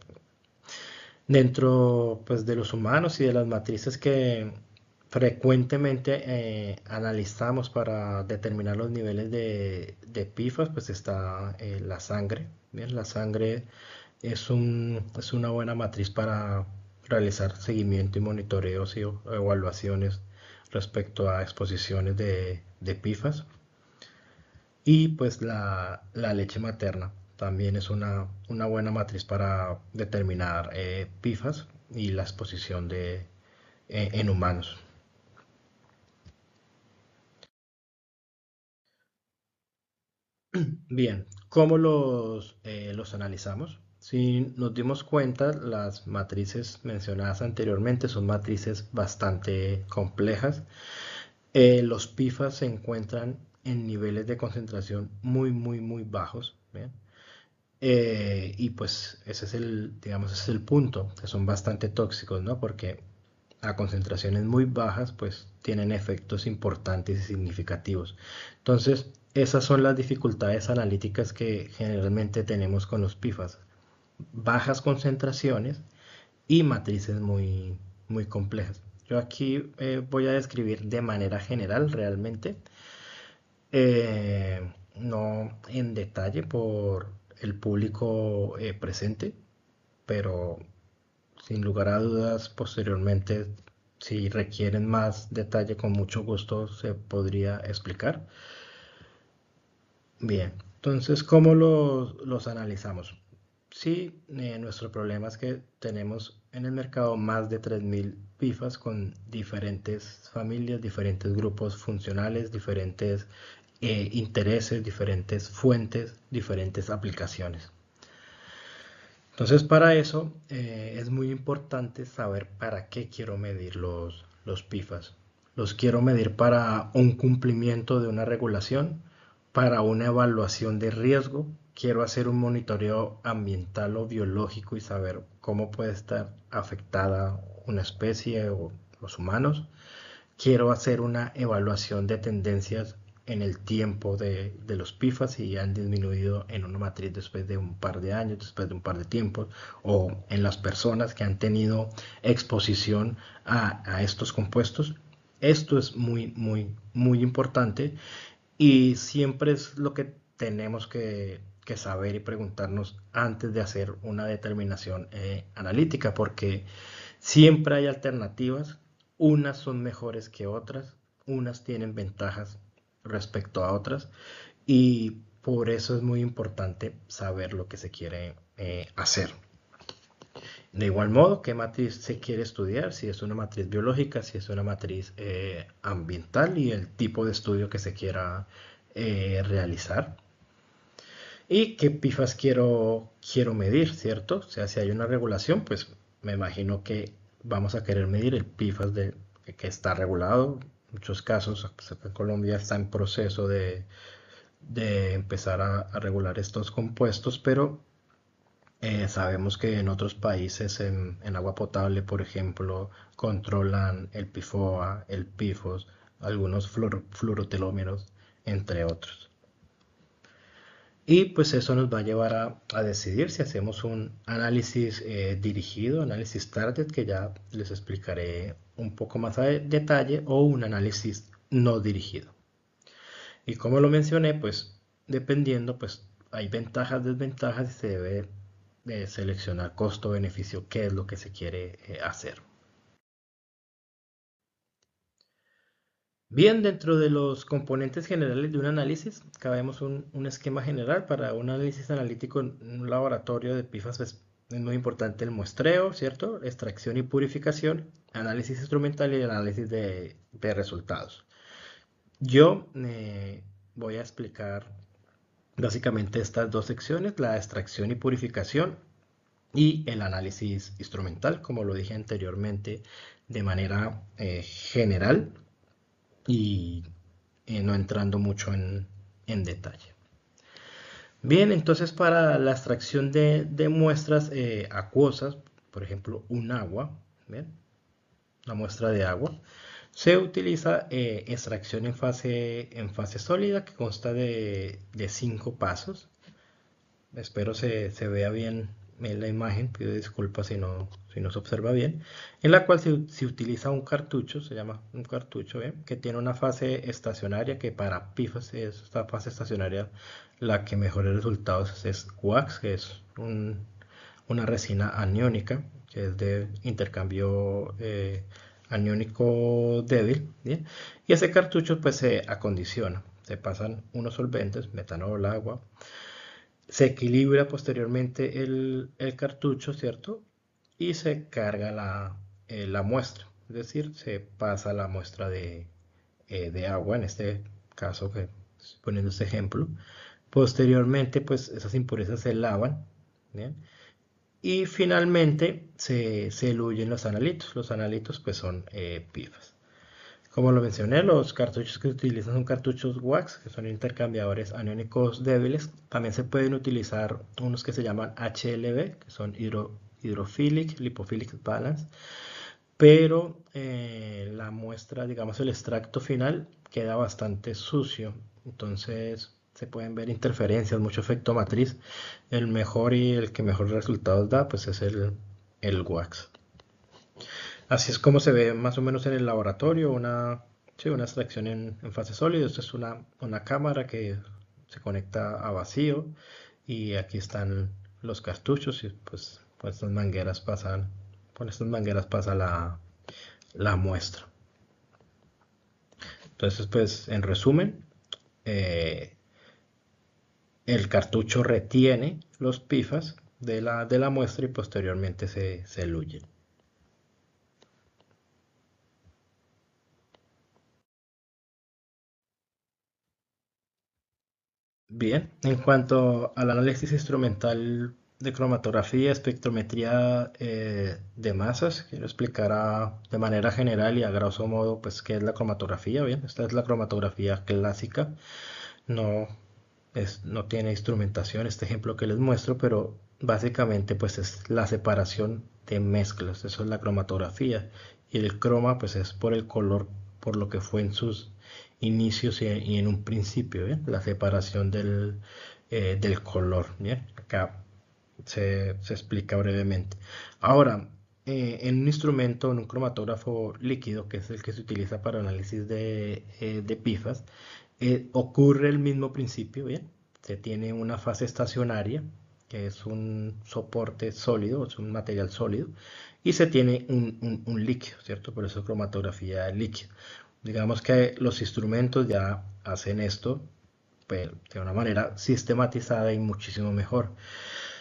Dentro pues de los humanos y de las matrices que frecuentemente eh, analizamos para determinar los niveles de, de P F A S, pues está eh, la sangre. Bien, la sangre es un, es una buena matriz para realizar seguimiento y monitoreos y evaluaciones respecto a exposiciones de, de P F A S. Y pues la, la leche materna también es una, una buena matriz para determinar eh, P F A S y la exposición de, eh, en humanos. Bien, ¿cómo los, eh, los analizamos? Si nos dimos cuenta, las matrices mencionadas anteriormente son matrices bastante complejas. Eh, los P F A S se encuentran en niveles de concentración muy, muy, muy bajos. ¿Bien? Eh, y pues ese es el, digamos, ese es el punto, que son bastante tóxicos, ¿no? Porque a concentraciones muy bajas, pues tienen efectos importantes y significativos. Entonces, esas son las dificultades analíticas que generalmente tenemos con los P F A S. Bajas concentraciones y matrices muy, muy complejas. Yo aquí eh, voy a describir de manera general realmente, eh, no en detalle por el público eh, presente, pero sin lugar a dudas posteriormente, si requieren más detalle, con mucho gusto se podría explicar. Bien, entonces, ¿cómo los, los analizamos? Sí, eh, nuestro problema es que tenemos en el mercado más de tres mil P I F A S con diferentes familias, diferentes grupos funcionales, diferentes eh, intereses, diferentes fuentes, diferentes aplicaciones. Entonces, para eso eh, es muy importante saber para qué quiero medir los, los P I F A S. Los quiero medir para un cumplimiento de una regulación, para una evaluación de riesgo. Quiero hacer un monitoreo ambiental o biológico y saber cómo puede estar afectada una especie o los humanos. Quiero hacer una evaluación de tendencias en el tiempo de, de los P I F A S si han disminuido en una matriz después de un par de años, después de un par de tiempos, o en las personas que han tenido exposición a, a estos compuestos. Esto es muy, muy, muy importante y siempre es lo que tenemos que, que saber y preguntarnos antes de hacer una determinación eh, analítica, porque siempre hay alternativas, unas son mejores que otras, unas tienen ventajas respecto a otras y por eso es muy importante saber lo que se quiere eh, hacer. De igual modo, qué matriz se quiere estudiar, si es una matriz biológica, si es una matriz eh, ambiental y el tipo de estudio que se quiera eh, realizar. Y qué pifas quiero, quiero medir, ¿cierto? O sea, si hay una regulación, pues me imagino que vamos a querer medir el pifas de, que está regulado. En muchos casos, pues acá en Colombia está en proceso de, de empezar a, a regular estos compuestos, pero eh, sabemos que en otros países, en, en agua potable, por ejemplo, controlan el P F O A, el P I F O S, algunos fluor- fluorotelómeros, entre otros. Y pues eso nos va a llevar a, a decidir si hacemos un análisis eh, dirigido, análisis target, que ya les explicaré un poco más a de- detalle, o un análisis no dirigido. Y como lo mencioné, pues dependiendo, pues hay ventajas, desventajas y se debe de seleccionar costo-beneficio, qué es lo que se quiere eh, hacer. Bien, dentro de los componentes generales de un análisis, cabemos un, un esquema general para un análisis analítico en un laboratorio de pifas. Pues, es muy importante el muestreo, ¿cierto? Extracción y purificación, análisis instrumental y análisis de, de resultados. Yo eh, voy a explicar básicamente estas dos secciones, la extracción y purificación y el análisis instrumental, como lo dije anteriormente, de manera eh, general y eh, no entrando mucho en, en detalle. Bien, entonces para la extracción de, de muestras eh, acuosas, por ejemplo, un agua, ¿bien? Una muestra de agua, se utiliza eh, extracción en fase, en fase sólida que consta de, de cinco pasos. Espero se, se vea bien en la imagen, pido disculpas si no, si no se observa bien, en la cual se, se utiliza un cartucho, se llama un cartucho, ¿bien? Que tiene una fase estacionaria, que para pifas es esta fase estacionaria la que mejores resultados es wax, que es un, una resina aniónica, que es de intercambio eh, aniónico débil, ¿bien? Y ese cartucho pues se acondiciona, se pasan unos solventes, metanol, agua, se equilibra posteriormente el, el cartucho, ¿cierto? Y se carga la, eh, la muestra, es decir, se pasa la muestra de, eh, de agua, en este caso, que estoy poniendo este ejemplo. Posteriormente, pues esas impurezas se lavan, ¿bien? Y finalmente se, se eluyen los analitos. Los analitos pues son eh, pifas. Como lo mencioné, los cartuchos que se utilizan son cartuchos wax, que son intercambiadores aniónicos débiles. También se pueden utilizar unos que se llaman H L B, que son hidro, Hydrophilic Lipophilic Balance, pero eh, la muestra, digamos el extracto final, queda bastante sucio. Entonces se pueden ver interferencias, mucho efecto matriz. El mejor y el que mejor resultados da, pues es el, el wax. Así es como se ve más o menos en el laboratorio, una, sí, una extracción en, en fase sólida. Esto es una, una cámara que se conecta a vacío y aquí están los cartuchos y pues con estas mangueras pasan, con estas mangueras pasa la, la muestra. Entonces pues en resumen, eh, el cartucho retiene los pifas de la, de la muestra y posteriormente se, se eluyen. Bien, en cuanto al análisis instrumental de cromatografía, espectrometría eh, de masas, quiero explicar a- de manera general y a grosso modo, pues, qué es la cromatografía. Bien, esta es la cromatografía clásica, no es, no tiene instrumentación, este ejemplo que les muestro, pero básicamente, pues, es la separación de mezclas, eso es la cromatografía. Y el croma, pues, es por el color, por lo que fue en sus inicios y, y en un principio, ¿bien? La separación del, eh, del color, ¿bien? Acá se, se explica brevemente. Ahora, eh, en un instrumento, en un cromatógrafo líquido, que es el que se utiliza para análisis de, eh, de pifas, eh, ocurre el mismo principio, ¿bien? Se tiene una fase estacionaria, que es un soporte sólido, es un material sólido, y se tiene un, un- un líquido, ¿cierto? Por eso cromatografía líquida. Digamos que los instrumentos ya hacen esto, pero de una manera sistematizada y muchísimo mejor.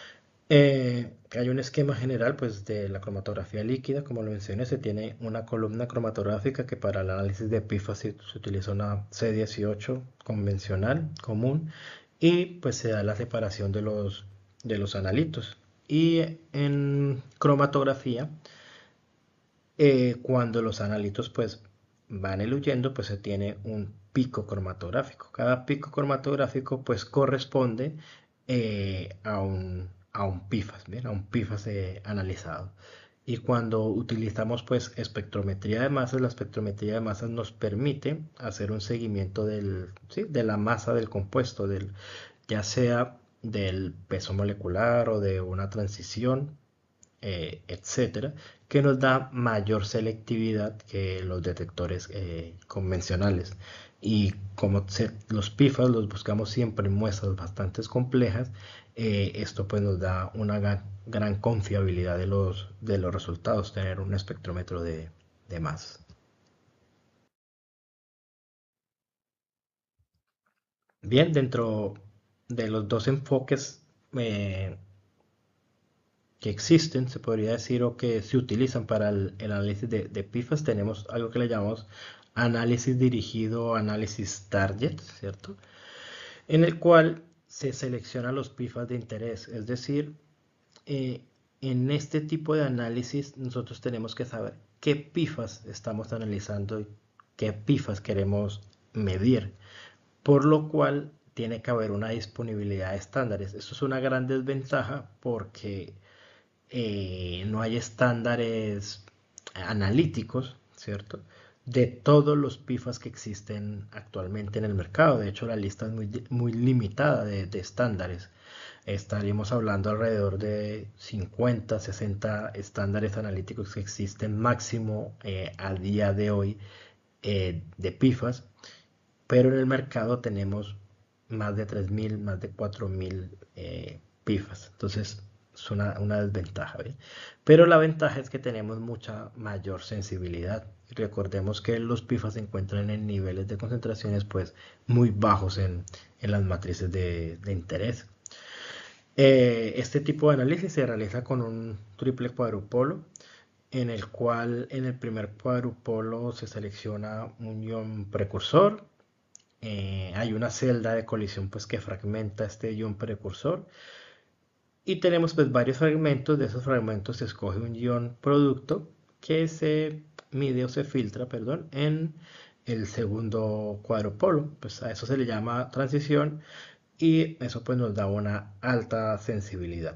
Eh, hay un esquema general pues, de la cromatografía líquida, como lo mencioné, se tiene una columna cromatográfica que para el análisis de P I F A se, se utiliza una C dieciocho convencional, común, y pues se da la separación de los, de los analitos. Y en cromatografía, eh, cuando los analitos pues van eluyendo, pues se tiene un pico cromatográfico. Cada pico cromatográfico pues corresponde eh, a un, a un P I F A S, ¿bien? A un P I F A S eh, analizado. Y cuando utilizamos pues espectrometría de masas, la espectrometría de masas nos permite hacer un seguimiento del, ¿sí? de la masa del compuesto, del, ya sea del peso molecular o de una transición, eh, etcétera, que nos da mayor selectividad que los detectores eh, convencionales. Y como se- los P I F A S los buscamos siempre en muestras bastante complejas, eh, esto pues nos da una gran, gran confiabilidad de los, de los resultados, tener un espectrómetro de, de masas. Bien, dentro de los dos enfoques eh, que existen, se podría decir, o que se utilizan para el, el análisis de, de P I F A S, tenemos algo que le llamamos análisis dirigido, análisis target, ¿cierto? En el cual se seleccionan los P I F A S de interés, es decir, eh, en este tipo de análisis nosotros tenemos que saber qué P I F A S estamos analizando y qué P I F A S queremos medir, por lo cual tiene que haber una disponibilidad de estándares. Esto es una gran desventaja porque eh, no hay estándares analíticos, ¿cierto? De todos los P I F A S que existen actualmente en el mercado. De hecho, la lista es muy, muy limitada de, de estándares. Estaríamos hablando alrededor de cincuenta, sesenta estándares analíticos que existen máximo eh, a día de hoy eh, de P I F A S, pero en el mercado tenemos más de tres mil, más de cuatro mil eh, P I F A S. Entonces es una, una desventaja, ¿bien? Pero la ventaja es que tenemos mucha mayor sensibilidad. Recordemos que los P I F A S se encuentran en niveles de concentraciones pues muy bajos en, en las matrices de, de interés. Eh, este tipo de análisis se realiza con un triple cuadrupolo, en el cual en el primer cuadrupolo se selecciona un ion precursor. Eh, hay una celda de colisión pues que fragmenta este ion precursor y tenemos pues varios fragmentos. De esos fragmentos se escoge un ion producto que se mide o se filtra, perdón, en el segundo cuadrupolo. Pues a eso se le llama transición y eso pues nos da una alta sensibilidad.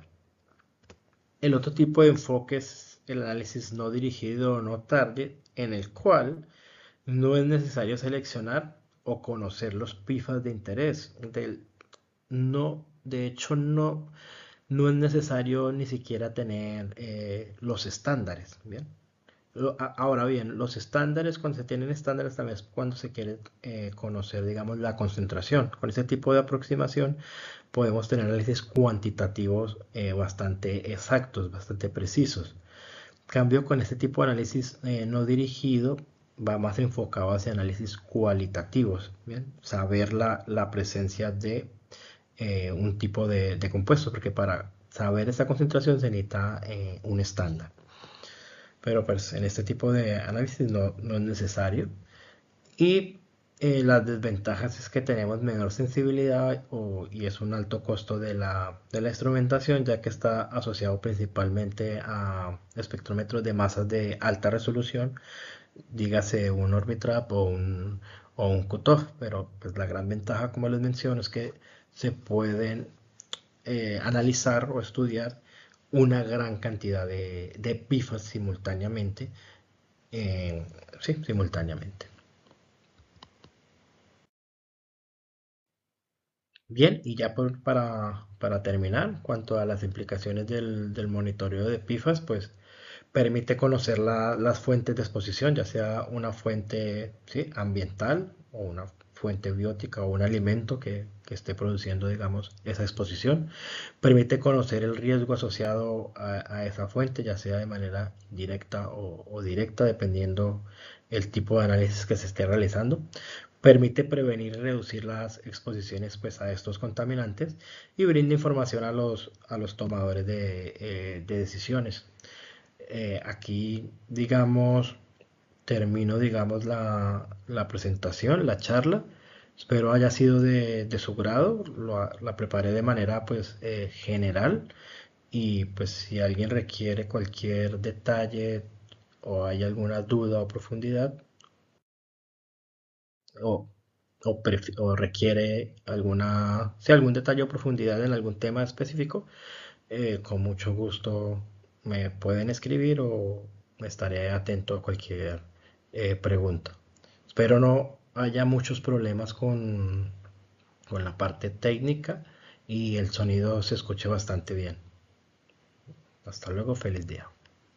El otro tipo de enfoque es el análisis no dirigido o no target, en el cual no es necesario seleccionar o conocer los P I F A S de interés. Del, no, de hecho, no, no es necesario ni siquiera tener eh, los estándares. ¿Bien? Ahora bien, los estándares, cuando se tienen estándares, también es cuando se quiere eh, conocer, digamos, la concentración. Con este tipo de aproximación podemos tener análisis cuantitativos eh, bastante exactos, bastante precisos. Cambio con este tipo de análisis eh, no dirigido, va más enfocado hacia análisis cualitativos, ¿bien? Saber la, la presencia de eh, un tipo de, de compuesto, porque para saber esa concentración se necesita eh, un estándar. Pero pues en este tipo de análisis no, no es necesario. Y eh, las desventajas es que tenemos menor sensibilidad o, y es un alto costo de la, de la instrumentación, ya que está asociado principalmente a espectrómetros de masas de alta resolución, dígase un Orbitrap o un, o un cutoff. Pero pues la gran ventaja, como les menciono, es que se pueden eh, analizar o estudiar una gran cantidad de, de P I F A S simultáneamente. eh, sí, simultáneamente. Bien, y ya por- para, para terminar, en cuanto a las implicaciones del, del monitoreo de P I F A S, pues permite conocer la- las fuentes de exposición, ya sea una fuente, ¿sí? ambiental o una fuente biótica o un alimento que, que esté produciendo, digamos, esa exposición. Permite conocer el riesgo asociado a, a esa fuente, ya sea de manera directa o, o directa, dependiendo el tipo de análisis que se esté realizando. permite prevenir y reducir las exposiciones pues, a estos contaminantes y brinda información a los, a los tomadores de, eh, de decisiones. Eh, aquí, digamos, termino, digamos, la, la presentación, la charla. Espero haya sido de, de su grado. Lo- la preparé de manera, pues, eh, general. Y, pues, si alguien requiere cualquier detalle o hay alguna duda o profundidad o, o, pref- o requiere alguna, si algún detalle o profundidad en algún tema específico, eh, con mucho gusto me pueden escribir o estaré atento a cualquier eh, pregunta. Espero no haya muchos problemas con, con la parte técnica y el sonido se escuche bastante bien. Hasta luego, feliz día.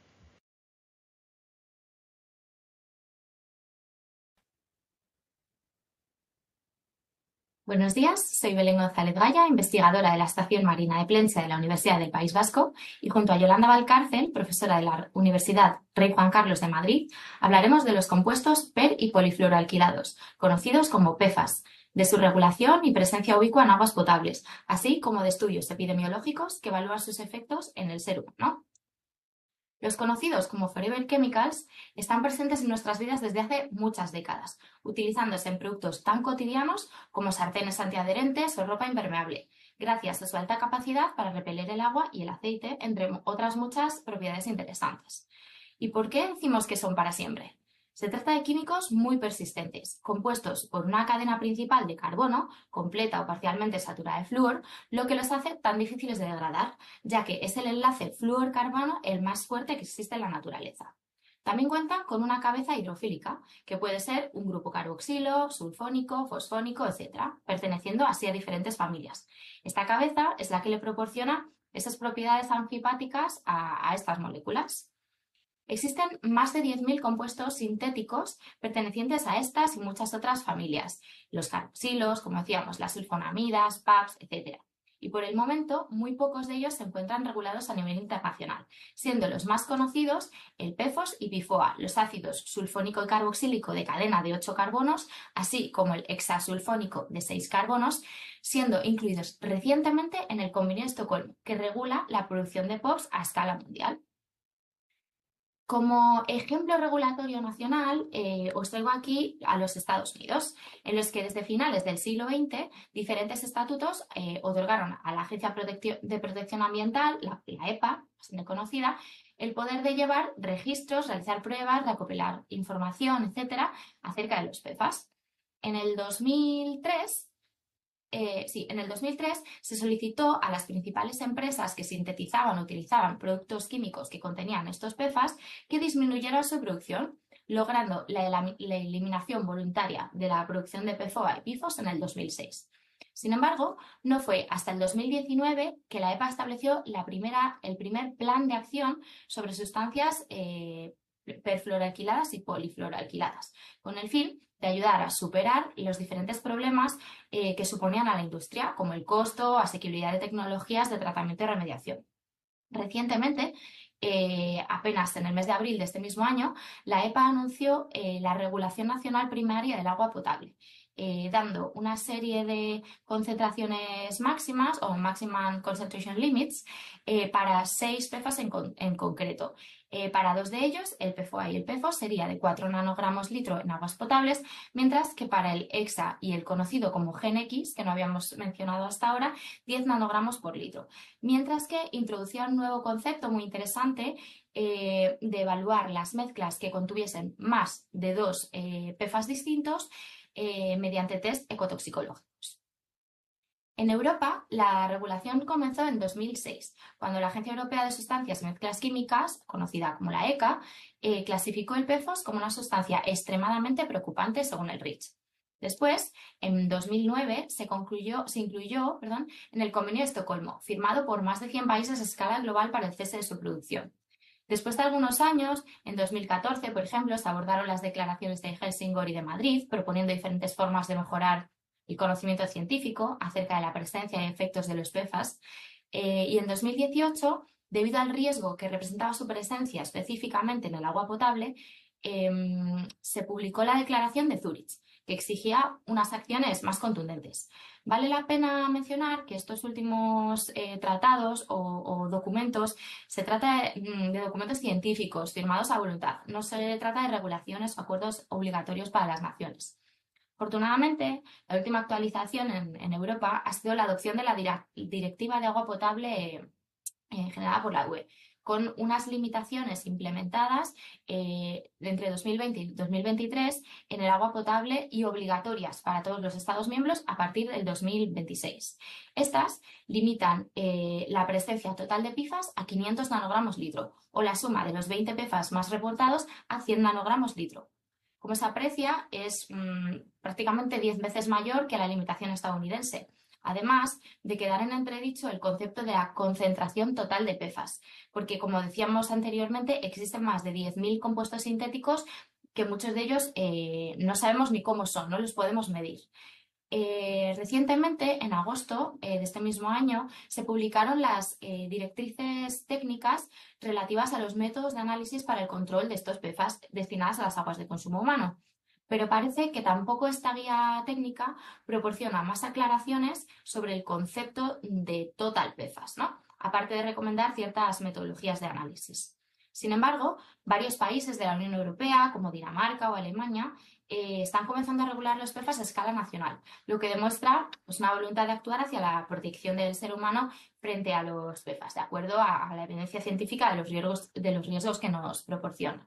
Buenos días, soy Belén González Gaya, investigadora de la Estación Marina de Plencia de la Universidad del País Vasco, y junto a Yolanda Valcárcel, profesora de la Universidad Rey Juan Carlos de Madrid, hablaremos de los compuestos per y polifluoroalquilados, conocidos como P F A S, de su regulación y presencia ubicua en aguas potables, así como de estudios epidemiológicos que evalúan sus efectos en el ser humano. Los conocidos como Forever Chemicals están presentes en nuestras vidas desde hace muchas décadas, utilizándose en productos tan cotidianos como sartenes antiadherentes o ropa impermeable, gracias a su alta capacidad para repeler el agua y el aceite, entre otras muchas propiedades interesantes. ¿Y por qué decimos que son para siempre? Se trata de químicos muy persistentes, compuestos por una cadena principal de carbono, completa o parcialmente saturada de flúor, lo que los hace tan difíciles de degradar, ya que es el enlace flúor-carbono el más fuerte que existe en la naturaleza. También cuenta con una cabeza hidrofílica, que puede ser un grupo carboxilo, sulfónico, fosfónico, etcétera, perteneciendo así a diferentes familias. Esta cabeza es la que le proporciona esas propiedades anfipáticas a, a estas moléculas. Existen más de diez mil compuestos sintéticos pertenecientes a estas y muchas otras familias, los carboxilos, como decíamos, las sulfonamidas, P A Ps, etcétera. Y por el momento, muy pocos de ellos se encuentran regulados a nivel internacional, siendo los más conocidos el P F O S y P I F O A, los ácidos sulfónico y carboxílico de cadena de ocho carbonos, así como el hexasulfónico de seis carbonos, siendo incluidos recientemente en el Convenio de Estocolmo, que regula la producción de P O Ps a escala mundial. Como ejemplo regulatorio nacional, eh, os traigo aquí a los Estados Unidos, en los que desde finales del siglo veinte diferentes estatutos eh, otorgaron a la Agencia de Protección Ambiental, la, la EPA, bastante conocida, el poder de llevar registros, realizar pruebas, recopilar información, etcétera, acerca de los P F A S. En el dos mil tres eh, sí, en el dos mil tres se solicitó a las principales empresas que sintetizaban o utilizaban productos químicos que contenían estos P F A S que disminuyeran su producción, logrando la, la eliminación voluntaria de la producción de P F O A y P I F O S en el dos mil seis. Sin embargo, no fue hasta el dos mil diecinueve que la EPA estableció la primera, el primer plan de acción sobre sustancias eh, perfluoroalquiladas y polifluoroalquiladas, con el fin de ayudar a superar los diferentes problemas eh, que suponían a la industria, como el costo, asequibilidad de tecnologías de tratamiento y remediación. Recientemente, eh, apenas en el mes de abril de este mismo año, la EPA anunció eh, la regulación nacional primaria del agua potable, eh, dando una serie de concentraciones máximas o maximum concentration limits eh, para seis P F A S en, con, en concreto. Eh, para dos de ellos, el P F O A y el P F O S sería de cuatro nanogramos litro en aguas potables, mientras que para el hexa y el conocido como Gen X, que no habíamos mencionado hasta ahora, diez nanogramos por litro. Mientras que introducía un nuevo concepto muy interesante eh, de evaluar las mezclas que contuviesen más de dos eh, P F A S distintos eh, mediante test ecotoxicológicos. En Europa, la regulación comenzó en dos mil seis, cuando la Agencia Europea de Sustancias y Mezclas Químicas, conocida como la ECA, eh, clasificó el P F O S como una sustancia extremadamente preocupante según el REACH. Después, en dos mil nueve, se, concluyó, se incluyó perdón, en el Convenio de Estocolmo, firmado por más de cien países a escala global para el cese de su producción. Después de algunos años, en dos mil catorce, por ejemplo, se abordaron las declaraciones de Helsingfors y de Madrid, proponiendo diferentes formas de mejorar el conocimiento científico acerca de la presencia y efectos de los P F A S. Eh, y en dos mil dieciocho, debido al riesgo que representaba su presencia específicamente en el agua potable, eh, se publicó la Declaración de Zúrich, que exigía unas acciones más contundentes. Vale la pena mencionar que estos últimos eh, tratados o, o documentos se trata de, de documentos científicos firmados a voluntad, no se trata de regulaciones o acuerdos obligatorios para las naciones. Afortunadamente, la última actualización en, en Europa ha sido la adopción de la Directiva de Agua Potable eh, generada por la U E, con unas limitaciones implementadas eh, entre dos mil veinte y dos mil veintitrés en el agua potable y obligatorias para todos los Estados miembros a partir del dos mil veintiséis. Estas limitan eh, la presencia total de P F A S a quinientos nanogramos litro o la suma de los veinte P F A S más reportados a cien nanogramos litro. Como se aprecia, es mmm, prácticamente diez veces mayor que la limitación estadounidense, además de quedar en entredicho el concepto de la concentración total de P F A S, porque, como decíamos anteriormente, existen más de diez mil compuestos sintéticos que muchos de ellos eh, no sabemos ni cómo son, no los podemos medir. Eh, recientemente, en agosto eh, de este mismo año, se publicaron las eh, directrices técnicas relativas a los métodos de análisis para el control de estos P F A S destinadas a las aguas de consumo humano. Pero parece que tampoco esta guía técnica proporciona más aclaraciones sobre el concepto de total P F A S, ¿no? Aparte de recomendar ciertas metodologías de análisis. Sin embargo, varios países de la Unión Europea, como Dinamarca o Alemania, eh, están comenzando a regular los P F A S a escala nacional, lo que demuestra pues, una voluntad de actuar hacia la protección del ser humano frente a los P F A S, de acuerdo a, a la evidencia científica de los riesgos, de los riesgos que nos proporciona.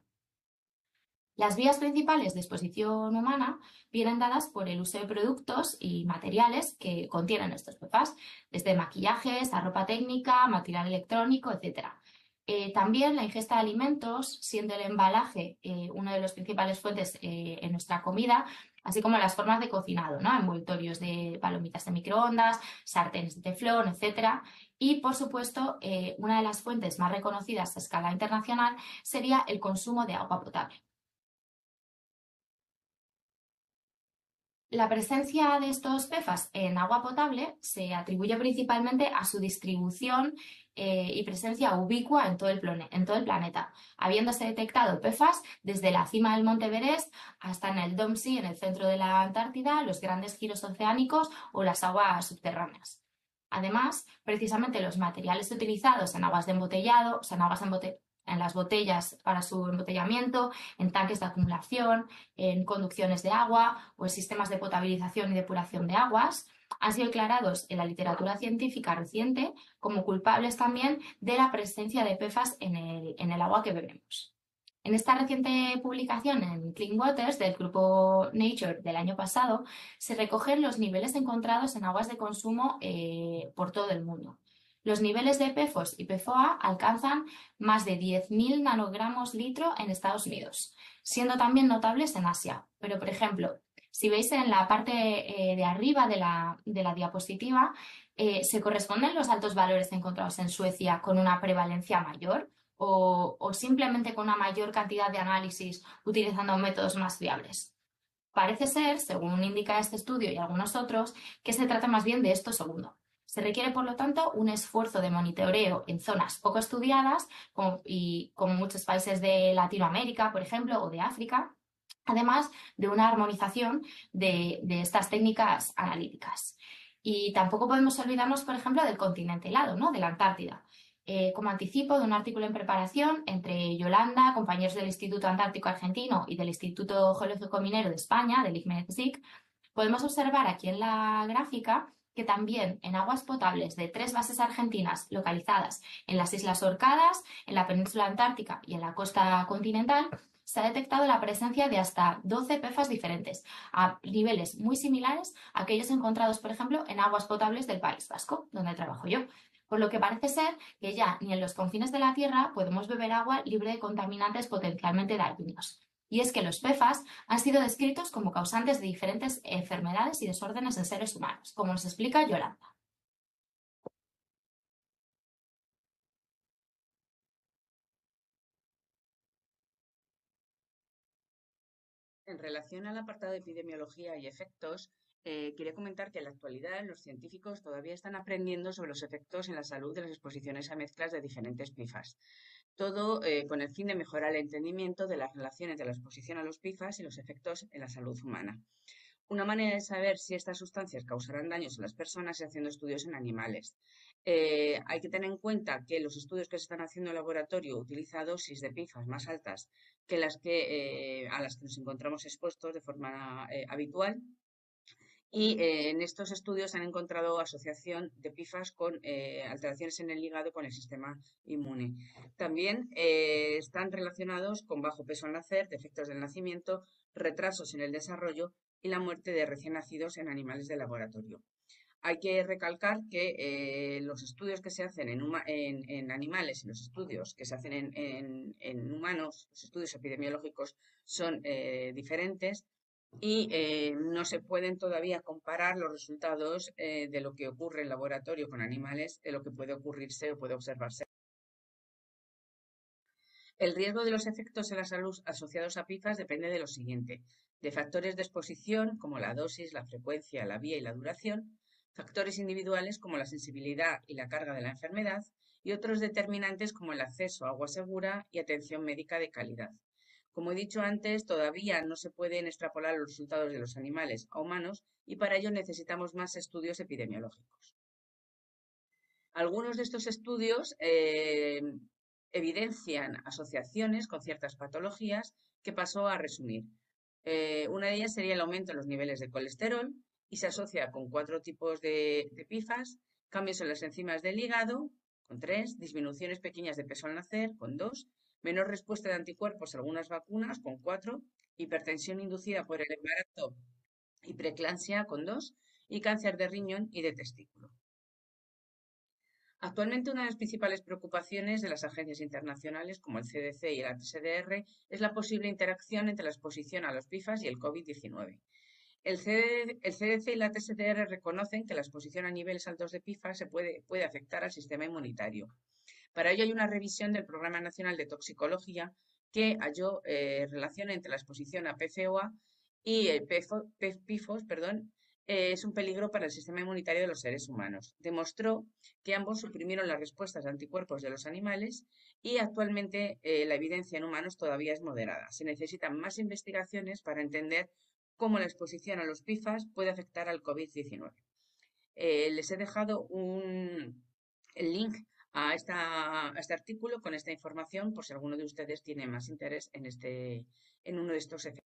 Las vías principales de exposición humana vienen dadas por el uso de productos y materiales que contienen estos P F A S, desde maquillajes a ropa técnica, material electrónico, etcétera. Eh, también la ingesta de alimentos, siendo el embalaje eh, una de las principales fuentes eh, en nuestra comida, así como las formas de cocinado, ¿no? Envoltorios de palomitas de microondas, sartenes de teflón, etcétera. Y, por supuesto, eh, una de las fuentes más reconocidas a escala internacional sería el consumo de agua potable. La presencia de estos P F A S en agua potable se atribuye principalmente a su distribución eh, y presencia ubicua en todo, el en todo el planeta, habiéndose detectado P F A S desde la cima del Monte Everest hasta en el Dome Sea, en el centro de la Antártida, los grandes giros oceánicos o las aguas subterráneas. Además, precisamente los materiales utilizados en aguas de embotellado, o sea, en aguas de embotellado, en las botellas para su embotellamiento, en tanques de acumulación, en conducciones de agua o en sistemas de potabilización y depuración de aguas, han sido declarados en la literatura científica reciente como culpables también de la presencia de P F A S en el, en el agua que bebemos. En esta reciente publicación en Clean Waters del grupo Nature del año pasado, se recogen los niveles encontrados en aguas de consumo eh, por todo el mundo. Los niveles de P F O S y P F O A alcanzan más de diez mil nanogramos litro en Estados Unidos, siendo también notables en Asia. Pero, por ejemplo, si veis en la parte eh, de arriba de la, de la diapositiva, eh, ¿se corresponden los altos valores encontrados en Suecia con una prevalencia mayor o, o simplemente con una mayor cantidad de análisis utilizando métodos más fiables? Parece ser, según indica este estudio y algunos otros, que se trata más bien de esto segundo. Se requiere, por lo tanto, un esfuerzo de monitoreo en zonas poco estudiadas, como, y como muchos países de Latinoamérica, por ejemplo, o de África, además de una armonización de, de estas técnicas analíticas. Y tampoco podemos olvidarnos, por ejemplo, del continente helado, ¿no? De la Antártida. Eh, como anticipo de un artículo en preparación entre Yolanda, compañeros del Instituto Antártico Argentino y del Instituto Geológico Minero de España, del I C M E D S I C, podemos observar aquí en la gráfica que también en aguas potables de tres bases argentinas localizadas en las Islas Orcadas, en la península antártica y en la costa continental, se ha detectado la presencia de hasta doce P F A S diferentes, a niveles muy similares a aquellos encontrados, por ejemplo, en aguas potables del País Vasco, donde trabajo yo. Por lo que parece ser que ya ni en los confines de la Tierra podemos beber agua libre de contaminantes potencialmente dañinos. Y es que los P F A S han sido descritos como causantes de diferentes enfermedades y desórdenes en seres humanos, como nos explica Yolanda. En relación al apartado de epidemiología y efectos, eh, quería comentar que en la actualidad los científicos todavía están aprendiendo sobre los efectos en la salud de las exposiciones a mezclas de diferentes P F A S. Todo eh, con el fin de mejorar el entendimiento de las relaciones de la exposición a los P F A S y los efectos en la salud humana. Una manera de saber si estas sustancias causarán daños a las personas es haciendo estudios en animales. Eh, hay que tener en cuenta que los estudios que se están haciendo en laboratorio utilizan dosis de P F A S más altas que las que, eh, a las que nos encontramos expuestos de forma eh, habitual. Y eh, en estos estudios han encontrado asociación de P F A S con eh, alteraciones en el hígado con el sistema inmune. También eh, están relacionados con bajo peso al nacer, defectos del nacimiento, retrasos en el desarrollo y la muerte de recién nacidos en animales de laboratorio. Hay que recalcar que eh, los estudios que se hacen en, en, en, animales y los estudios que se hacen en, en, en humanos, los estudios epidemiológicos, son eh, diferentes y eh, no se pueden todavía comparar los resultados eh, de lo que ocurre en laboratorio con animales, de lo que puede ocurrirse o puede observarse. El riesgo de los efectos en la salud asociados a P F A S depende de lo siguiente: de factores de exposición como la dosis, la frecuencia, la vía y la duración, factores individuales como la sensibilidad y la carga de la enfermedad, y otros determinantes como el acceso a agua segura y atención médica de calidad. Como he dicho antes, todavía no se pueden extrapolar los resultados de los animales a humanos y para ello necesitamos más estudios epidemiológicos. Algunos de estos estudios eh, evidencian asociaciones con ciertas patologías que paso a resumir. Eh, una de ellas sería el aumento en los niveles de colesterol y se asocia con cuatro tipos de, de P F A S, cambios en las enzimas del hígado, con tres, disminuciones pequeñas de peso al nacer, con dos, menor respuesta de anticuerpos a algunas vacunas, con cuatro, hipertensión inducida por el embarazo y preeclampsia, con dos, y cáncer de riñón y de testículo. Actualmente, una de las principales preocupaciones de las agencias internacionales como el C D C y el H S D R es la posible interacción entre la exposición a los P F A S y el COVID diecinueve. El C D C y la H S D R reconocen que la exposición a niveles altos de P F A S se puede, puede afectar al sistema inmunitario. Para ello hay una revisión del Programa Nacional de Toxicología que halló eh, relación entre la exposición a P F O A y el P F O S, perdón, eh, es un peligro para el sistema inmunitario de los seres humanos. Demostró que ambos suprimieron las respuestas de anticuerpos de los animales y actualmente eh, la evidencia en humanos todavía es moderada. Se necesitan más investigaciones para entender cómo la exposición a los P F A S puede afectar al COVID diecinueve. Eh, les he dejado un, el link a, esta, a este artículo con esta información por si alguno de ustedes tiene más interés en, este, en uno de estos efectos.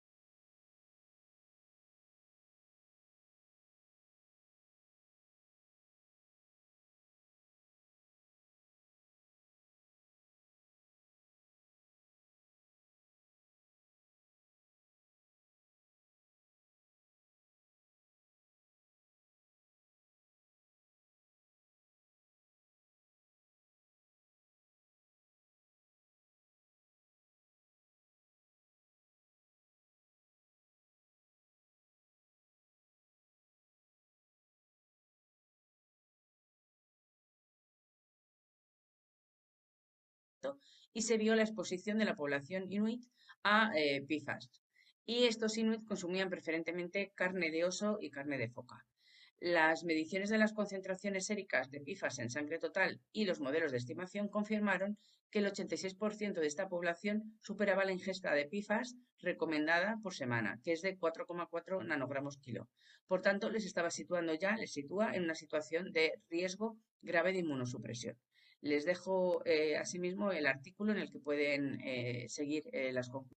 Y se vio la exposición de la población inuit a eh, P F A S. Y estos inuit consumían preferentemente carne de oso y carne de foca. Las mediciones de las concentraciones séricas de P F A S en sangre total y los modelos de estimación confirmaron que el ochenta y seis por ciento de esta población superaba la ingesta de P F A S recomendada por semana, que es de cuatro coma cuatro nanogramos kilo. Por tanto, les estaba situando ya, les sitúa en una situación de riesgo grave de inmunosupresión. Les dejo eh, asimismo el artículo en el que pueden eh, seguir eh, las conclusiones.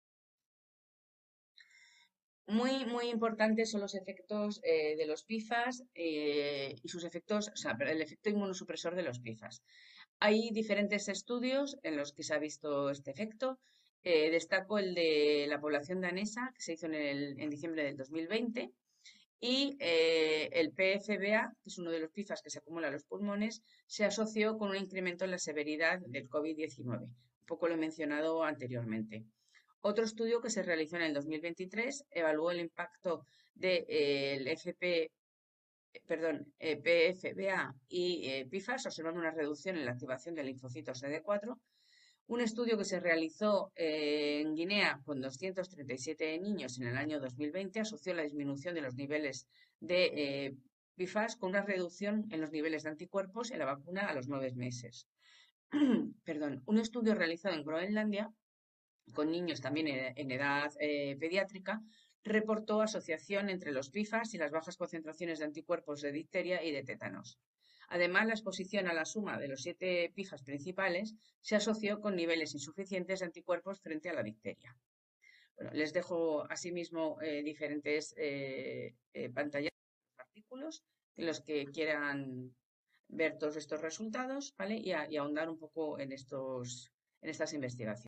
Muy, muy importantes son los efectos eh, de los P F A S eh, y sus efectos, o sea, el efecto inmunosupresor de los P F A S. Hay diferentes estudios en los que se ha visto este efecto. Eh, destaco el de la población danesa, que se hizo en, el, en diciembre del dos mil veinte, y eh, el P F B A, que es uno de los P F A S que se acumula en los pulmones, se asoció con un incremento en la severidad del COVID diecinueve. Un poco lo he mencionado anteriormente. Otro estudio que se realizó en el dos mil veintitrés evaluó el impacto del de, eh, F P, perdón, eh, P F B A y eh, P F A S, observando una reducción en la activación del linfocito C D cuatro. Un estudio que se realizó eh, en Guinea con doscientos treinta y siete niños en el año dos mil veinte asoció la disminución de los niveles de eh, P F A S con una reducción en los niveles de anticuerpos en la vacuna a los nueve meses. Perdón, un estudio realizado en Groenlandia con niños también en edad eh, pediátrica reportó asociación entre los pifas y las bajas concentraciones de anticuerpos de difteria y de tétanos. Además, la exposición a la suma de los siete pifas principales se asoció con niveles insuficientes de anticuerpos frente a la difteria. Bueno, les dejo asimismo eh, diferentes eh, eh, pantallas, artículos en los que quieran ver todos estos resultados, ¿vale? Y, a, y ahondar un poco en, estos, en estas investigaciones.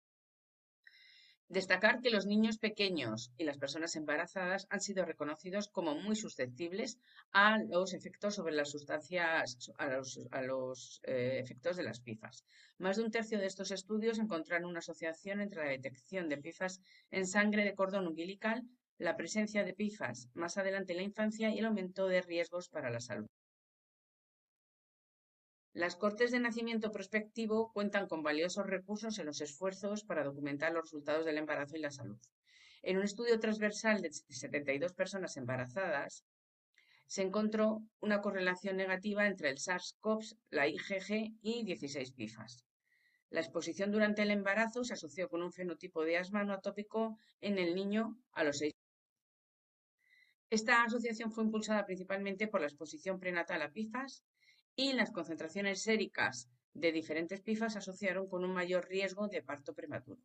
Destacar que los niños pequeños y las personas embarazadas han sido reconocidos como muy susceptibles a los efectos sobre las sustancias, a los, a los eh, efectos de las pifas. Más de un tercio de estos estudios encontraron una asociación entre la detección de pifas en sangre de cordón umbilical, la presencia de pifas más adelante en la infancia y el aumento de riesgos para la salud. Las cortes de nacimiento prospectivo cuentan con valiosos recursos en los esfuerzos para documentar los resultados del embarazo y la salud. En un estudio transversal de setenta y dos personas embarazadas, se encontró una correlación negativa entre el SARS-CoV, la I G G y dieciséis pifas. La exposición durante el embarazo se asoció con un fenotipo de asma no atópico en el niño a los seis meses. Esta asociación fue impulsada principalmente por la exposición prenatal a pifas, y las concentraciones séricas de diferentes pifas se asociaron con un mayor riesgo de parto prematuro.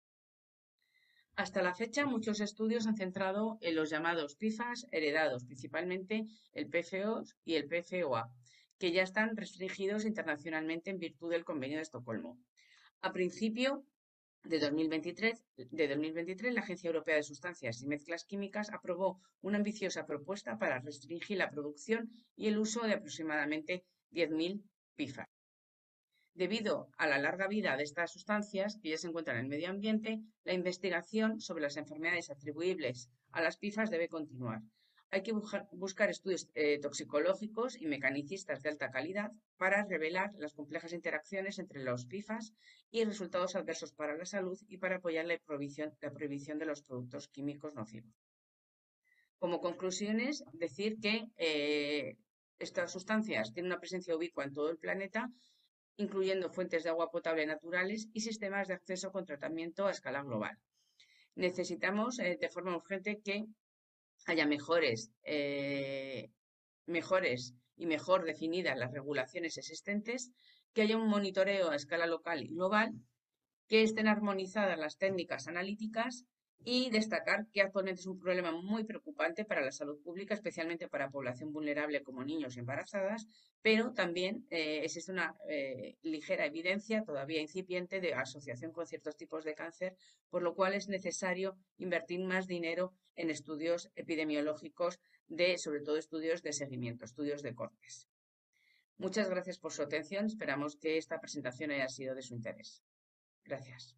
Hasta la fecha, muchos estudios han centrado en los llamados pifas heredados, principalmente el P F O y el P F O A, que ya están restringidos internacionalmente en virtud del Convenio de Estocolmo. A principio de dos mil veintitrés, de dos mil veintitrés, la Agencia Europea de Sustancias y Mezclas Químicas aprobó una ambiciosa propuesta para restringir la producción y el uso de aproximadamente diez mil pifas. Debido a la larga vida de estas sustancias que ya se encuentran en el medio ambiente, la investigación sobre las enfermedades atribuibles a las pifas debe continuar. Hay que buscar estudios eh, toxicológicos y mecanicistas de alta calidad para revelar las complejas interacciones entre los pifas y resultados adversos para la salud y para apoyar la prohibición, la prohibición de los productos químicos nocivos. Como conclusiones, decir que eh, estas sustancias tienen una presencia ubicua en todo el planeta, incluyendo fuentes de agua potable naturales y sistemas de acceso con tratamiento a escala global. Necesitamos eh, de forma urgente que haya mejores, eh, mejores y mejor definidas las regulaciones existentes, que haya un monitoreo a escala local y global, que estén armonizadas las técnicas analíticas y destacar que actualmente es un problema muy preocupante para la salud pública, especialmente para población vulnerable como niños y embarazadas, pero también eh, existe una eh, ligera evidencia todavía incipiente de asociación con ciertos tipos de cáncer, por lo cual es necesario invertir más dinero en estudios epidemiológicos, de, sobre todo estudios de seguimiento, estudios de cortes. Muchas gracias por su atención. Esperamos que esta presentación haya sido de su interés. Gracias.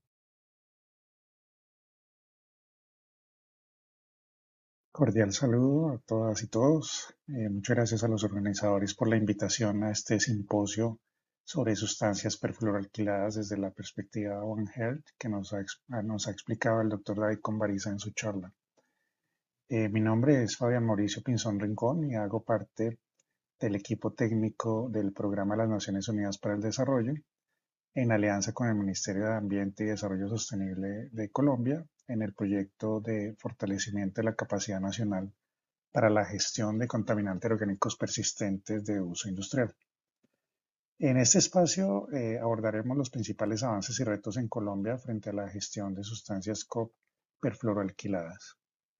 Cordial saludo a todas y todos. Eh, muchas gracias a los organizadores por la invitación a este simposio sobre sustancias perfluoroalquiladas desde la perspectiva One Health que nos ha, nos ha explicado el doctor David Conbariza en su charla. Eh, mi nombre es Fabián Mauricio Pinzón Rincón y hago parte del equipo técnico del Programa de las Naciones Unidas para el Desarrollo, en alianza con el Ministerio de Ambiente y Desarrollo Sostenible de Colombia, en el proyecto de fortalecimiento de la capacidad nacional para la gestión de contaminantes orgánicos persistentes de uso industrial. En este espacio eh, abordaremos los principales avances y retos en Colombia frente a la gestión de sustancias C O P perfluoroalquiladas.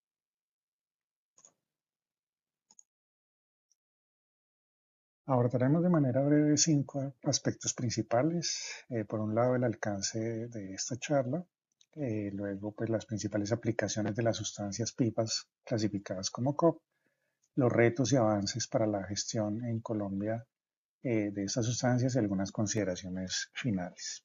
Abordaremos de manera breve cinco aspectos principales. Eh, por un lado, el alcance de esta charla. Eh, luego, pues, las principales aplicaciones de las sustancias pifas clasificadas como C O P. Los retos y avances para la gestión en Colombia eh, de estas sustancias y algunas consideraciones finales.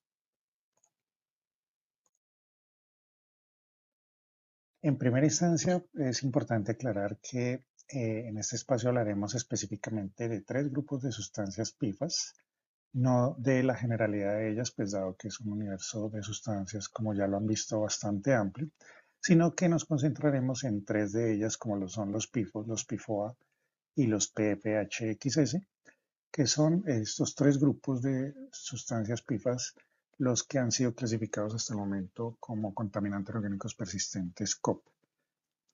En primera instancia, es importante aclarar que Eh, en este espacio hablaremos específicamente de tres grupos de sustancias pifas, no de la generalidad de ellas, pues dado que es un universo de sustancias, como ya lo han visto, bastante amplio, sino que nos concentraremos en tres de ellas, como lo son los pifos, los P F O A y los P F H X S, que son estos tres grupos de sustancias pifas los que han sido clasificados hasta el momento como contaminantes orgánicos persistentes C O P.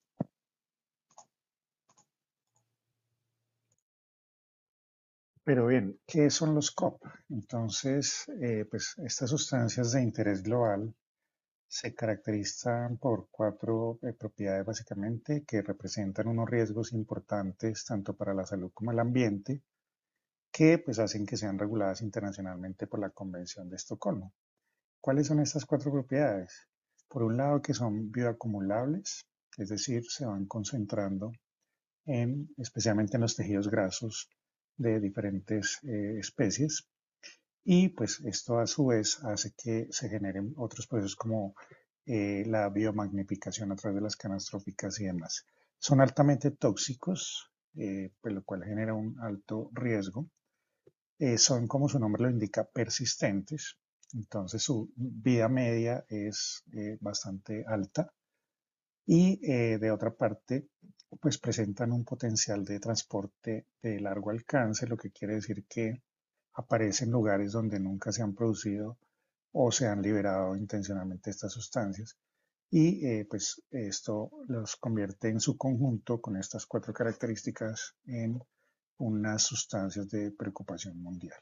Pero bien, ¿qué son los C O P? Entonces, eh, pues estas sustancias de interés global se caracterizan por cuatro eh, propiedades básicamente que representan unos riesgos importantes tanto para la salud como el ambiente, que pues hacen que sean reguladas internacionalmente por la Convención de Estocolmo. ¿Cuáles son estas cuatro propiedades? Por un lado, que son bioacumulables, es decir, se van concentrando en, especialmente en los tejidos grasos de diferentes eh, especies. Y pues esto a su vez hace que se generen otros procesos como eh, la biomagnificación a través de las cadenas tróficas y demás. Son altamente tóxicos, eh, pues lo cual genera un alto riesgo. Eh, son, como su nombre lo indica, persistentes. Entonces su vida media es eh, bastante alta. Y eh, de otra parte, pues presentan un potencial de transporte de largo alcance, lo que quiere decir que aparecen en lugares donde nunca se han producido o se han liberado intencionalmente estas sustancias. Y eh, pues esto los convierte en su conjunto con estas cuatro características en unas sustancias de preocupación mundial.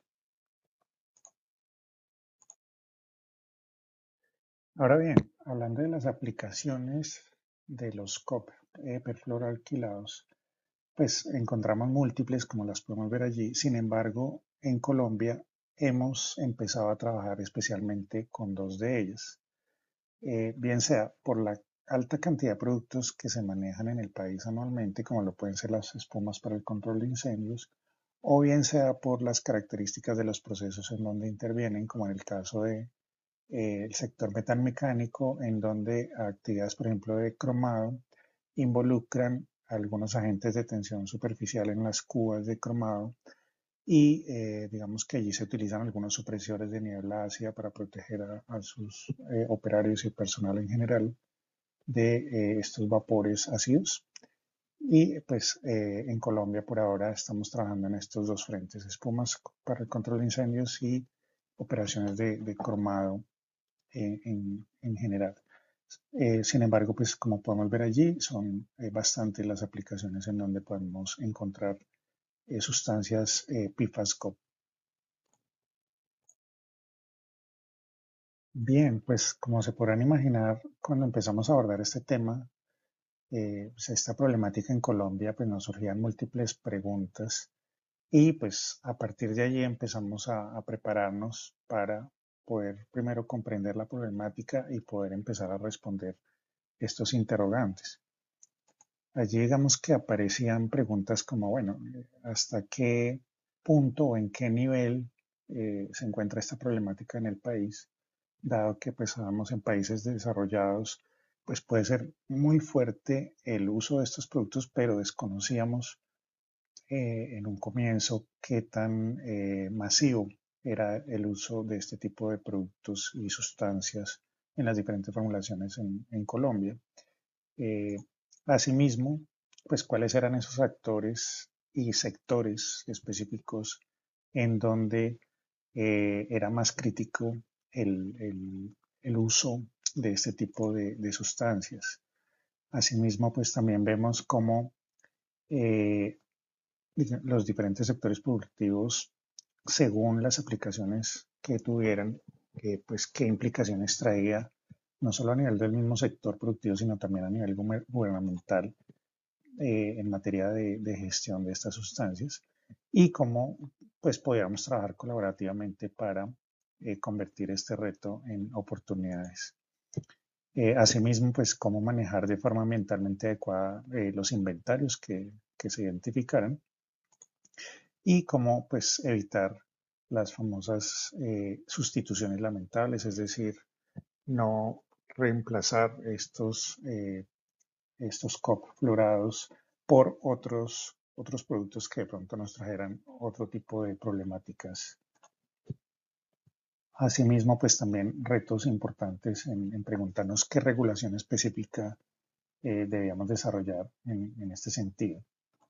Ahora bien, hablando de las aplicaciones de los C O P eh, perfluoroalquilados, pues encontramos múltiples como las podemos ver allí. Sin embargo, en Colombia hemos empezado a trabajar especialmente con dos de ellas, eh, bien sea por la alta cantidad de productos que se manejan en el país anualmente, como lo pueden ser las espumas para el control de incendios, o bien sea por las características de los procesos en donde intervienen, como en el caso de eh, el sector metalmecánico, en donde actividades, por ejemplo, de cromado involucran algunos agentes de tensión superficial en las cubas de cromado y eh, digamos que allí se utilizan algunos supresores de niebla ácida para proteger a, a sus eh, operarios y personal en general de eh, estos vapores ácidos. Y pues eh, en Colombia por ahora estamos trabajando en estos dos frentes, espumas para el control de incendios y operaciones de, de cromado eh, en, en general. Eh, sin embargo, pues como podemos ver allí, son eh, bastantes las aplicaciones en donde podemos encontrar eh, sustancias eh, P F A S C O P. Bien, pues como se podrán imaginar, cuando empezamos a abordar este tema, eh, pues esta problemática en Colombia, pues nos surgían múltiples preguntas y pues a partir de allí empezamos a, a prepararnos para poder primero comprender la problemática y poder empezar a responder estos interrogantes. Allí digamos que aparecían preguntas como, bueno, ¿hasta qué punto o en qué nivel eh, se encuentra esta problemática en el país? Dado que pues sabemos en países desarrollados pues puede ser muy fuerte el uso de estos productos, pero desconocíamos eh, en un comienzo qué tan eh, masivo era el uso de este tipo de productos y sustancias en las diferentes formulaciones en, en Colombia. Eh, asimismo, pues cuáles eran esos actores y sectores específicos en donde eh, era más crítico el, el, el, uso de este tipo de, de sustancias. Asimismo, pues también vemos cómo eh, los diferentes sectores productivos, según las aplicaciones que tuvieran, eh, pues qué implicaciones traía, no solo a nivel del mismo sector productivo, sino también a nivel gubernamental eh, en materia de, de, gestión de estas sustancias y cómo pues podíamos trabajar colaborativamente para eh, convertir este reto en oportunidades. Eh, asimismo, pues cómo manejar de forma ambientalmente adecuada eh, los inventarios que, que se identificaran y cómo pues evitar las famosas eh, sustituciones lamentables, es decir, no reemplazar estos, eh, estos C O P fluorados por otros, otros productos que de pronto nos trajeran otro tipo de problemáticas. Asimismo, pues también retos importantes en, en preguntarnos qué regulación específica eh, debíamos desarrollar en, en este sentido.